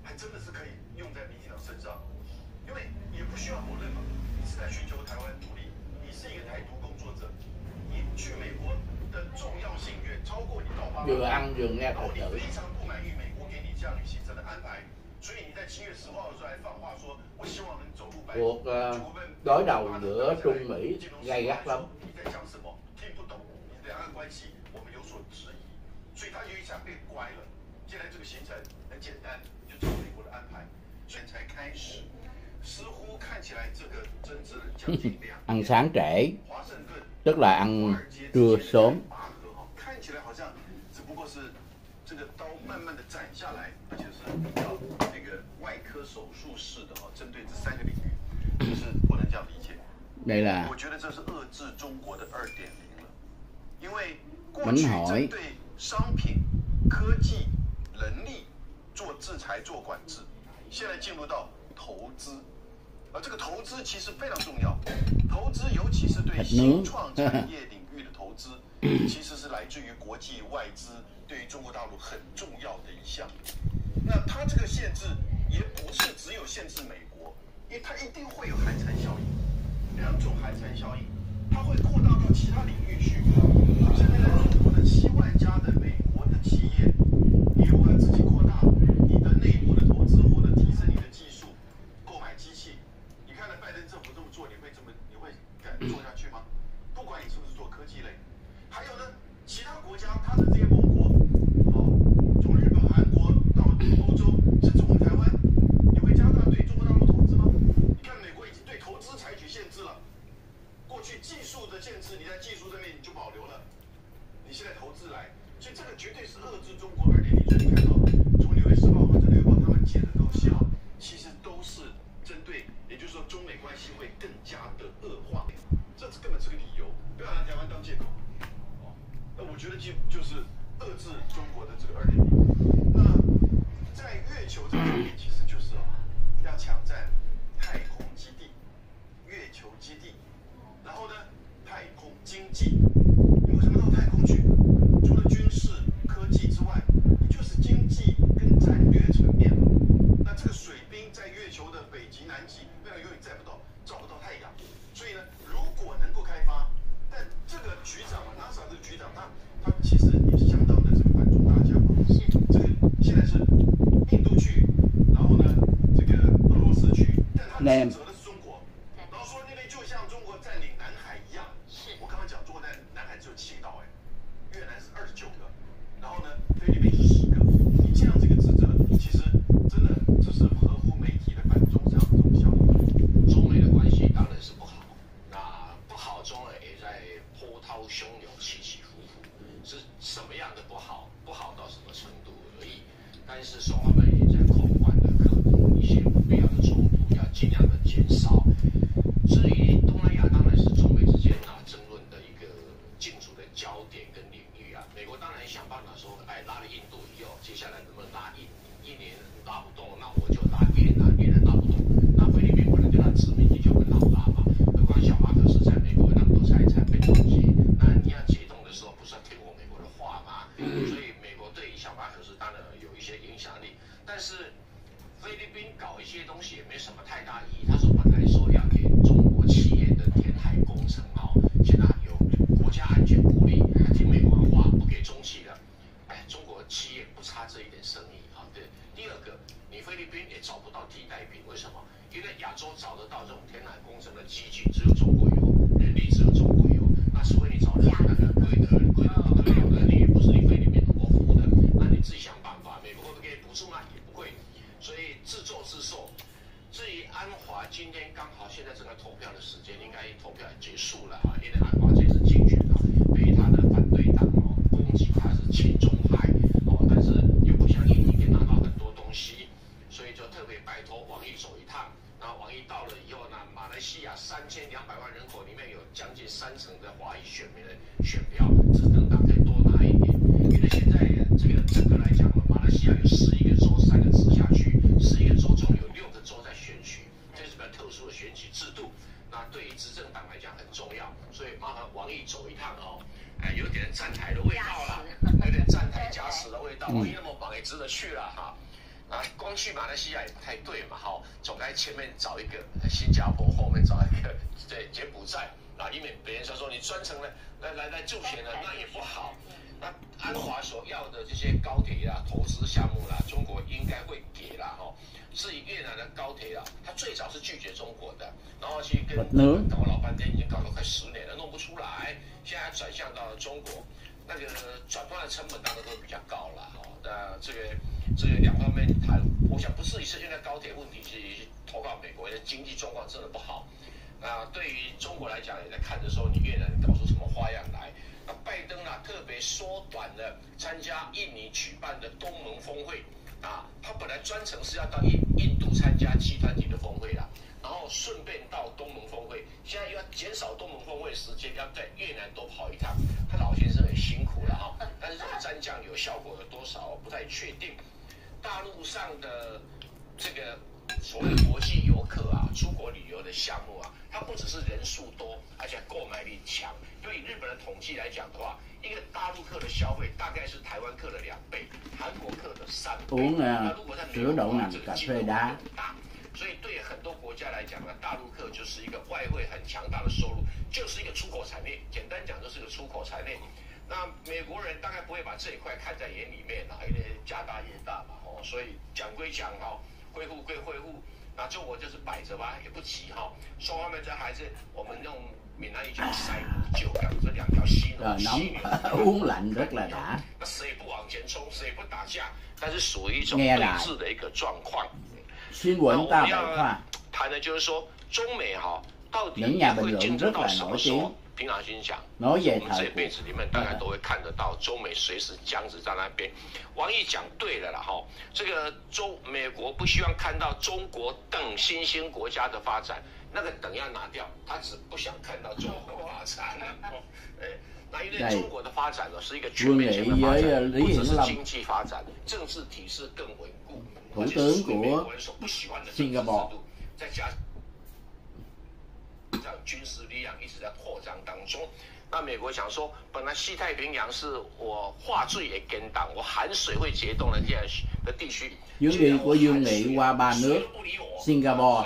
还真的是可以用在民进党身上，因为也不需要否认嘛，你是在寻求台湾独立，你是一个台独工作者，你去美国的重要性远超过你到巴 vừa ăn vừa nghe 然后 thật 你 sự. 非常不满意美国给你这样的行程的安排，所以你在7月10号的时候还放话说，我希望能走入白宫。 Cuộc đối đầu giữa Trung Mỹ gay gắt lắm. 你在讲什么？听不懂，你两岸关系我们有所质疑，所以他就一下变乖了。现在这个行程很简单，就照美国的安排，所以才开始。似乎看起来这个争执将近2 Ăn sáng trễ, 华盛顿 tức là ăn trưa sớm. 看起来好像只不过是这个刀慢慢的斩下来，而且是比较那个外科手术式的哈，针对这3个领域，就是不能这样理解。 Đây là 我觉得这是遏制中国的2.0了，因为过去针对商品、科技、人力做制裁、做管制，现在进入到投资，而这个投资其实非常重要，投资尤其是对新创产业领域的投资，其实是来自于国际外资对于中国大陆很重要的一项。那它这个限制也不是只有限制美国，因为它一定会有寒蝉效应。 2种寒蝉效应，它会扩大到其他领域去。现在在中国的7万家的美国的企业，你如果要自己扩大你的内部的投资或者提升你的技术，购买机器，你看到拜登政府这么做，你会敢做下去吗？不管你是不是做科技类，还有呢，其他国家它的这些盟国，从日本、韩国到欧洲，甚至我们台湾，你会加大对中国大陆投资吗？你看美国已经对投资采取限制了，过去技术的限制，你在技术这边你就保留了，你现在投资来，所以这个绝对是遏制中国2.0。所以你看到从《纽约时报》和《纽约报》他们解的东西啊，其实都是针对，也就是说中美关系会更加的恶化，这根本是个理由，不要拿台湾当借口。那我觉得就是遏制中国的这个2.0。那在月球这方面，其实就是要抢占太空基地、月球基地，然后呢，太空经济。你为什么到太空去？除了军事科技之外，你就是经济跟战略层面。那这个水冰在月球的北极、南极，那个永远照不到太阳。所以呢，如果能够开发，但这个局长啊 ，NASA 这个局长，他其实也是相当的这个反中大将嘛。是这个现在是印度去，然后呢，这个俄罗斯去，但他指责的是中国，然后说那边就像中国占领南海一样。是我刚刚讲，中国在南海只有7个岛，越南是29个，然后呢，菲律宾是10个。你这样这个指责，其实真的这是合乎媒体的反中这样的这种效应。 中美的关系当然是不好，那不好中呢也在波涛汹涌、起起伏伏，是什么样的不好？不好到什么程度而已。但是双方也在控管的可能一些不必要的冲突，要尽量的减少。至于东南亚，当然是中美之间争论的一个竞逐的焦点跟领域啊。美国当然想办法说，拉了印度以后，接下来能不能拉一年拉不动，那我就拉越南，越南拉不动，那菲律宾不能对他殖民地就很好拉嘛。何况小马可是在美国那么多财产被冻结，那你要解冻的时候，不是要听我美国的话吗？所以美国对小马可是当然有一些影响力，但是菲律宾搞一些东西也没什么太大意义。他说本来说要给中国企业的填海工程现在有国家安全顾虑，听美国的话不给中企了。中国企业不差这一点生意啊。对，第二个，你菲律宾也找不到替代品，为什么？因为亚洲找得到这种填海工程的机具只有中国有，人力只有中国有，那除非你找日本的贵的不得了的，你也不是你菲律宾能够付的，那你自己想办法。美国会不会给你补助呢？也不会，所以自作自受。至于安华，今天刚好现在整个投票的时间应该投票也结束了因为安华这次竞选被他的反对党攻击他是亲中派但是又不像印尼可以拿到很多东西，所以就特别拜托王毅走一趟。然后王毅到了以后呢，马来西亚3200万人口里面有将近30%的华裔选民的选票，执政党可以多拿一点。因为现在这个整个来讲马来西亚有11个州，3个直辖区，11个州中有6个州在选举，这是比较特殊的选举制度。那对于执政党来讲很重要，所以麻烦王毅走一趟有点站台的味道了，有点站台加持的味道。王毅那么忙也值得去了哈。 啊，光去马来西亚也不太对嘛，哈，总该前面找一个新加坡，后面找一个柬埔寨啊，以免别人说你专程来助钱了，那也不好。那安华所要的这些高铁啦、投资项目啦，中国应该会给啦，哈。至于越南的高铁啦，他最早是拒绝中国的，然后去跟搞老半天，已经搞了快10年了，弄不出来，现在转向到了中国。那个转换的成本当然都比较高了，哈。那这个两方面谈，我想不至于是现在高铁问题是投靠美国的经济状况真的不好。那对于中国来讲，也在看着说你越南搞出什么花样来。那拜登啊，特别缩短了参加印尼举办的东盟峰会啊，他本来专程是要到印度参加集团体的峰会啦。然后顺便到东盟峰会，现在又要减少东盟峰会时间，要在越南多跑一趟。他老先生很辛苦了哈，但是这个蘸酱有效果有多少不太确定。大陆上的这个所谓国际游客啊，出国旅游的项目啊，它不只是人数多，而且购买力强。就以日本的统计来讲的话，一个大陆客的消费大概是台湾客的2倍，韩国客的3倍。那如果在美国的话，这个金额更大。所以对很多国家来讲呢，大陆客就是一个外汇很强大的收入，就是一个出口产业。简单讲，就是个出口产业。那美国人大概不会把这一块看在眼里面啦，因为家大业大嘛，哦，所以讲归讲哈，恢复归恢复，那中国就是摆着吧，也不急哈。双方面这还是我们用闽南语叫塞不就，这2条犀牛。 uống lạnh rất là đã。 那谁不往前冲，谁不打架，但是属于一种对峙的一个状况。 新闻大白话谈的就是说，中美哈到底会竞争到什么时候？平常心讲，我们这辈子里面大概都会看得到，中美随时僵持在那边。王毅讲对了啦哈，这个美国不希望看到中国等新兴国家的发展，那个等要拿掉，他只不想看到中国发展。那因为中国的发展呢是一个全面性的发展，不只是经济发展，政治体制更稳固。 thủ tướng của Singapore 再加上军事力量一直在扩张当中。那美国想说，本来西太平洋是我划最也跟党，我含水会结冻的这样的地区。 Chuyến đi của Dương Nghị qua 3 nước Singapore,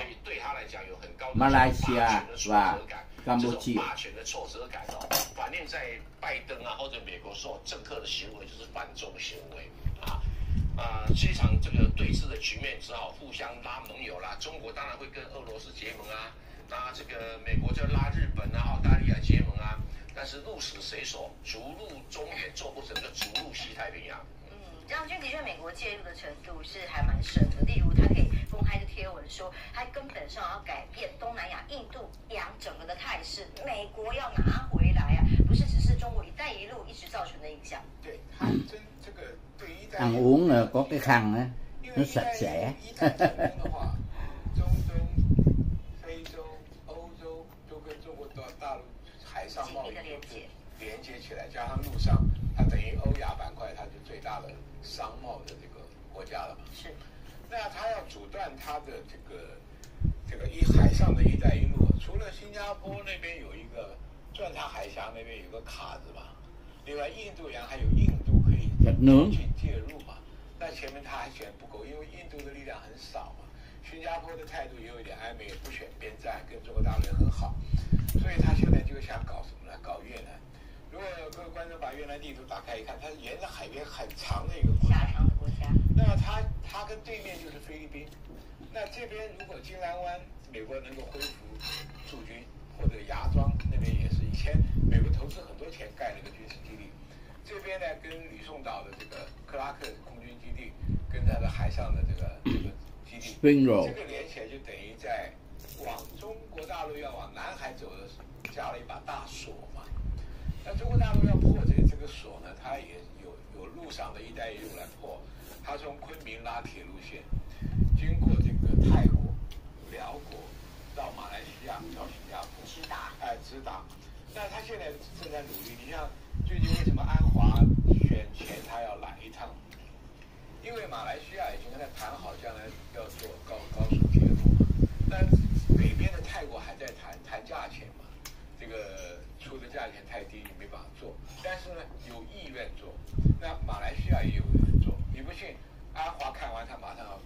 Malaysia và Campuchia。 霸权的挫折感哦，反映在拜登啊或者美国所有政客的行为就是反中行为啊。这场这个对峙的局面只好互相拉盟友啦。中国当然会跟俄罗斯结盟啊，那这个美国就拉日本啊、澳大利亚结盟啊。但是鹿死谁手，逐鹿中原做不成，就逐鹿西太平洋。 张军的确，美国介入的程度是还蛮深的。例如，他可以公开的贴文说，他根本上要改变东南亚、印度洋整个的态势，美国要拿回来啊，不是只是中国“一带一路”一直造成的影响。 对，这个对“一带一路” ăn uống có cái khăn á, nó sạch sẽ。 的话，中东、非洲、欧洲都跟中国大陆海上贸易连接起来，加上陆上，它等于欧亚板块，它是最大的商贸的这个国家了嘛。 是。 那它要阻断它的这个海上的“一带一路”，除了新加坡那边有一个钻塔海峡那边有个卡子嘛，另外印度洋还有印度可以去介入嘛。那前面他还选不够，因为印度的力量很少嘛。新加坡的态度也有一点暧昧，也不选边站，跟中国大陆也很好，所以他现在就想搞什么呢？搞越南。如果各位观众把越南地图打开一看，它是沿着海边很长的一个狭长的国家。 那它跟对面就是菲律宾。那这边如果金兰湾美国能够恢复驻军，或者芽庄那边也是以前美国投资很多钱盖了一个军事基地。这边呢跟吕宋岛的这个克拉克空军基地，跟它的海上的这个基地，这个连起来就等于在往中国大陆要往南海走的加了一把大锁嘛。那中国大陆要破这个锁呢，它也有陆上的“一带一路”来破。它从昆明拉铁路线，经过这个泰国、辽国，到马来西亚，到新加坡，直达。那他现在正在努力。你像最近为什么安华选前他要来一趟？因为马来西亚已经跟他谈好，将来要做高速铁路嘛。那北边的泰国还在谈价钱嘛，这个出的价钱太低，你没办法做。但是呢，有意愿做。那马来西亚也有人做。你不信，安华看完他马上要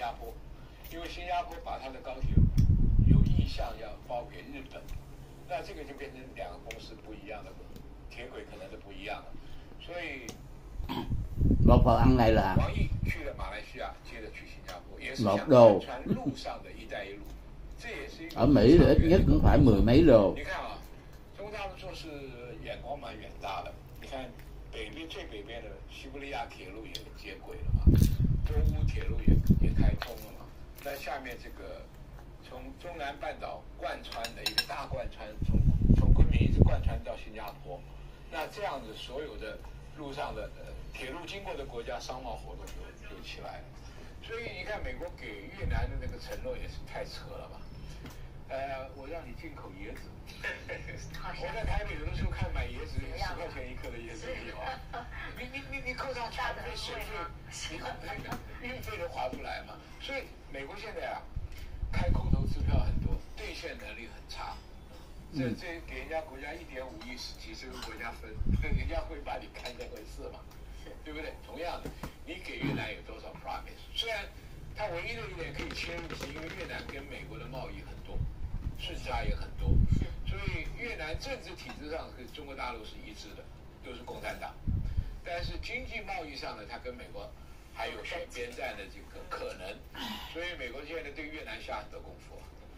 加坡，因为新加坡把它的高铁有意向要包给日本，那这个就变成两个公司不一样的铁轨，可能是不一样的，所以。 Một phần ăn này là 王毅去了马来西亚，接着去新加坡，也是想 1 đô 贯穿路上的一带一路，这也是一个 ở Mỹ thì ít nhất cũng phải 10 mấy đô. 你看啊，中国大陆做事眼光蛮远大的。你看北边最北边的西伯利亚铁路也接轨了嘛，东乌铁路也开通了嘛。那下面这个从中南半岛贯穿的一个大贯穿，从昆明一直贯穿到新加坡，那这样子所有的路上的铁路经过的国家商贸活动就起来了。所以你看美国给越南的那个承诺也是太扯了吧？我让你进口椰子。我在台北有的时候看买椰子，10块钱1颗的椰子也有啊。你扣上船费、水费，你那个运费都划不来嘛。所以美国现在啊，开空头支票很多，兑现能力很差。这给人家国家1.5亿几十个国家分，人家会把你看这回事嘛？对不对？同样的，你给越南有多少 promise？ 虽然它唯一的一点可以切入，是因为越南跟美国的贸易很多，顺差也很多，所以越南政治体制上跟中国大陆是一致的，都是共产党。但是经济贸易上呢，它跟美国还有选边站的这个可能，所以美国现在对越南下很多功夫。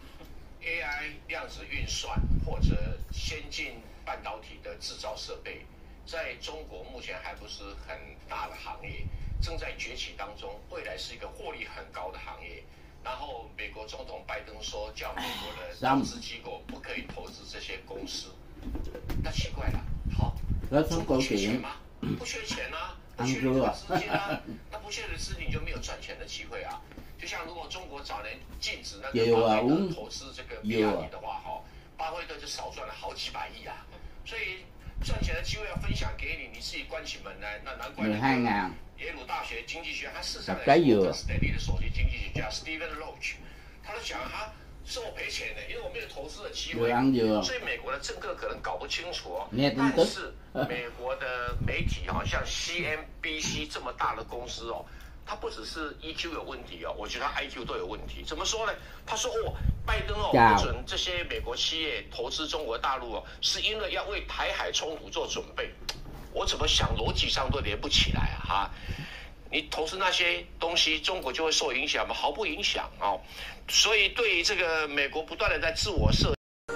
AI 量子运算或者先进半导体的制造设备，在中国目前还不是很大的行业，正在崛起当中，未来是一个获利很高的行业。然后美国总统拜登说，叫美国的投资机构不可以投资这些公司。那奇怪了，好，中国缺钱吗？不缺钱啊，不缺资金啊，那不缺的资金就没有赚钱的机会啊。就像如果中国早年禁止那个巴菲特投资这个比亚迪的话，巴菲特就少赚了好几百亿啊。所以赚钱的机会要分享给你，你自己关起门来，那难怪耶鲁大学经济学，他事实上也是斯坦利的首席经济学家 Stephen Roach， 他就讲他是我赔钱的，因为我没有投资的机会，所以美国的政客可能搞不清楚哦。但是美国的媒体像 CNBC 这么大的公司哦。他不只是 EQ 有问题哦，我觉得他 IQ 都有问题。怎么说呢？他说拜登不准这些美国企业投资中国大陆是因为要为台海冲突做准备。我怎么想逻辑上都连不起来啊！你投资那些东西，中国就会受影响吗？毫不影响哦。所以对于这个美国不断的在自我设。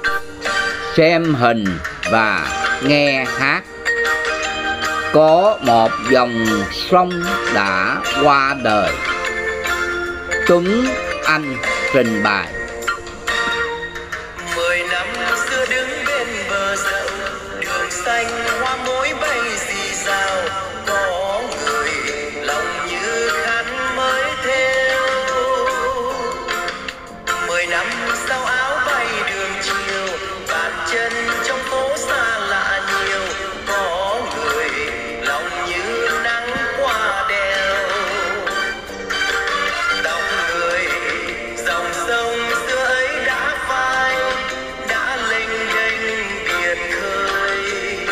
Xem hình và nghe hát. Có một dòng sông đã qua đời. Tuấn Anh trình bày. 10 năm xưa đứng bên bờ sông, đường xanh hoa mối bay xì xào, có người lòng như khát mới theo. 10 năm sau áo bay đường chiều, bàn chân trong phố xa lạ nhiều, có người lòng như nắng qua đèo. Tóc người dòng sông xưa ấy đã phai, đã lênh đênh biển khơi.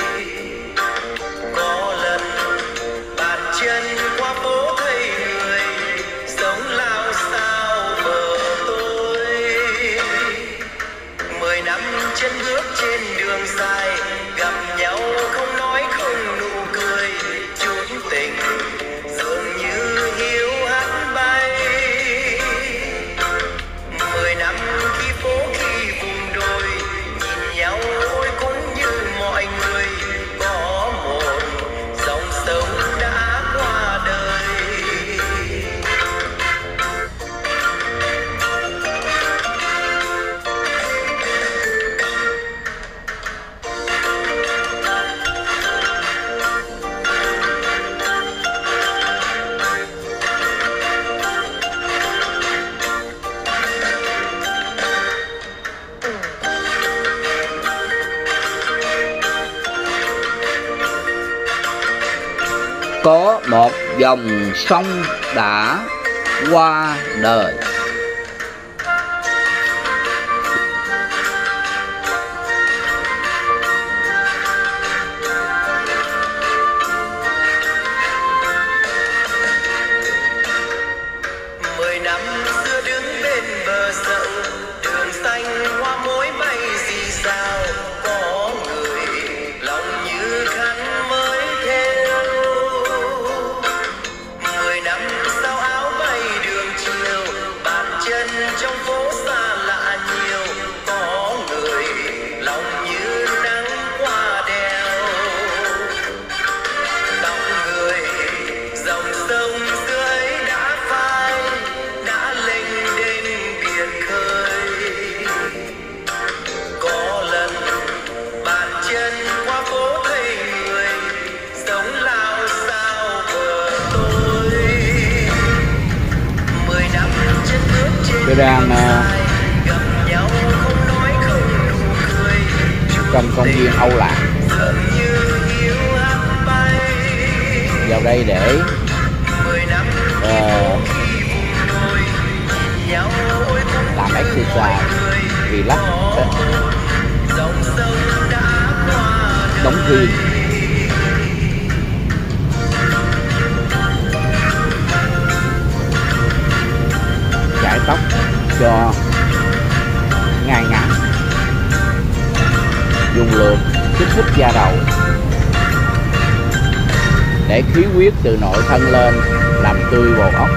Có lần bàn chân qua phố thấy người sống lao sao bờ tôi. 10 năm chân bước trên đường dài, gặp nhau không nói không nụ cười, chút tình dường như hiu hắt bay. 10 năm khi phố khi vùng đồi, nhìn nhau ôi cũng như mọi người, có một dòng sông đã qua đời. Có một dòng sông đã qua đời. Mười năm Tôi đang trong công viên Âu Lạc, vào đây để làm exercise, relax, đóng phim. Chải tóc cho ngay ngắn, dùng lượt kích thích da đầu để khí huyết từ nội thân lên, làm tươi bầu óc.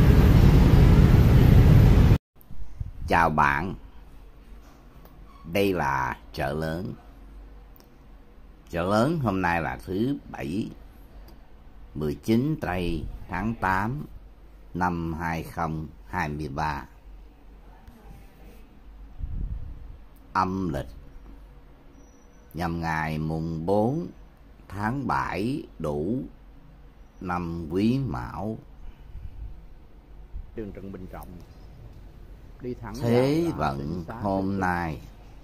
Chào bạn, đây là chợ lớn. Chợ lớn hôm nay là thứ Bảy, 19 tây tháng 8 năm 2023 âm lịch, nhằm ngày mùng 4 tháng 7 Đủ năm Quý Mão. Đường Trần Bình Trọng đi thẳng thế vận hôm nay.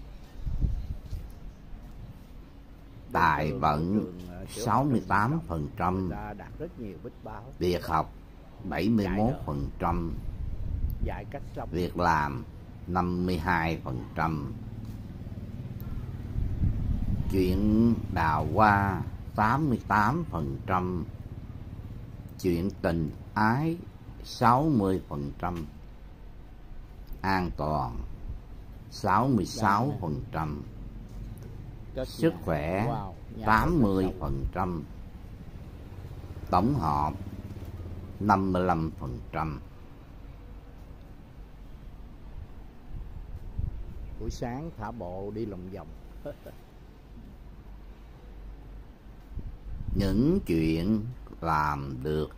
Tài vận 68%, việc học 71%, việc làm 52%, chuyện đào hoa 88%, chuyện tình ái 60%, an toàn 66%, sức khỏe 80%, tổng hợp 55%. Buổi sáng thả bộ đi lòng vòng. Những chuyện làm được.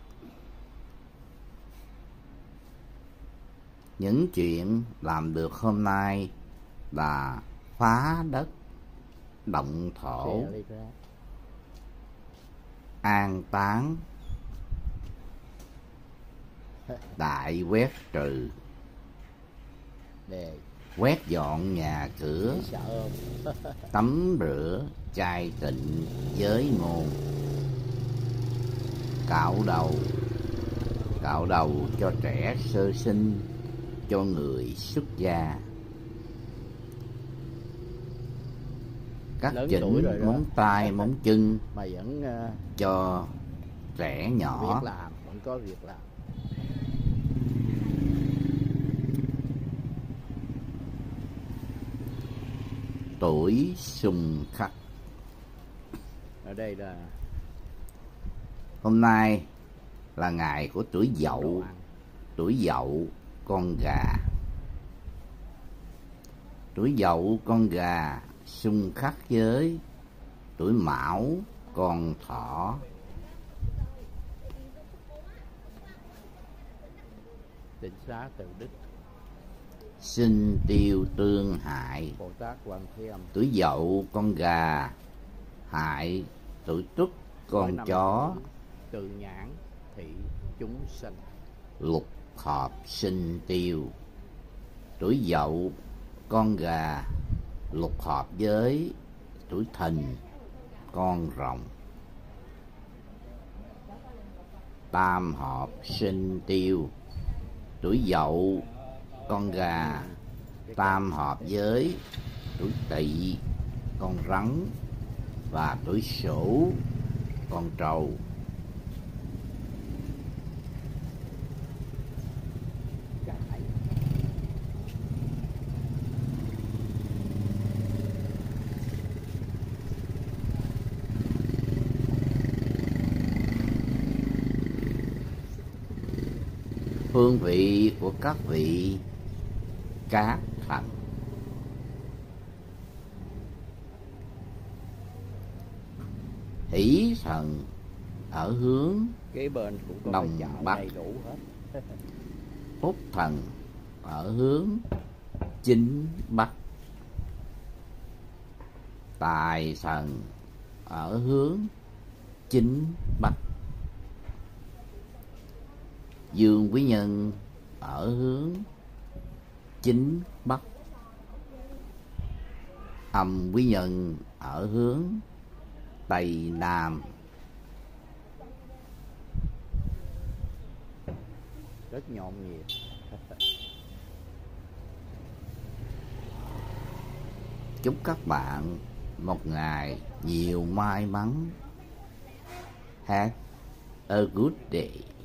Những chuyện làm được hôm nay là phá đất, động thổ, an táng, đại quét trừ, quét dọn nhà cửa, tắm rửa cai tịnh giới môn, cạo đầu cho trẻ sơ sinh, cho người xuất gia, cắt chỉnh móng tay móng chân mà vẫn cho trẻ nhỏ. Vẫn có việc làm. Tuổi xung khắc. Ở đây là hôm nay là ngày của tuổi Dậu. Tuổi Dậu con gà. Tuổi Dậu con gà xung khắc với tuổi Mão con thỏ. Tịnh xá Từ Đức. Sinh tiêu tương hại. Bồ Tát Quan Thế Âm. Tuổi Dậu con gà hại tuổi Tuất con chó. Từ nhãn thị chúng sanh. Lục hợp sinh tiêu. Tuổi Dậu con gà lục hợp với tuổi Thìn con rồng. Tam hợp sinh tiêu. Tuổi Dậu con gà tam hợp với tuổi Tỵ con rắn và tuổi Sửu con trâu. Hương vị của các vị các thần. Hỷ thần ở hướng Đông Bắc. Phúc thần ở hướng Chính Bắc. Tài thần ở hướng Chính Bắc. Dương quý nhân ở hướng chính bắc, âm quý nhân ở hướng tây nam. Rất nhộn nhịp. Chúc các bạn một ngày nhiều may mắn. Have a good day.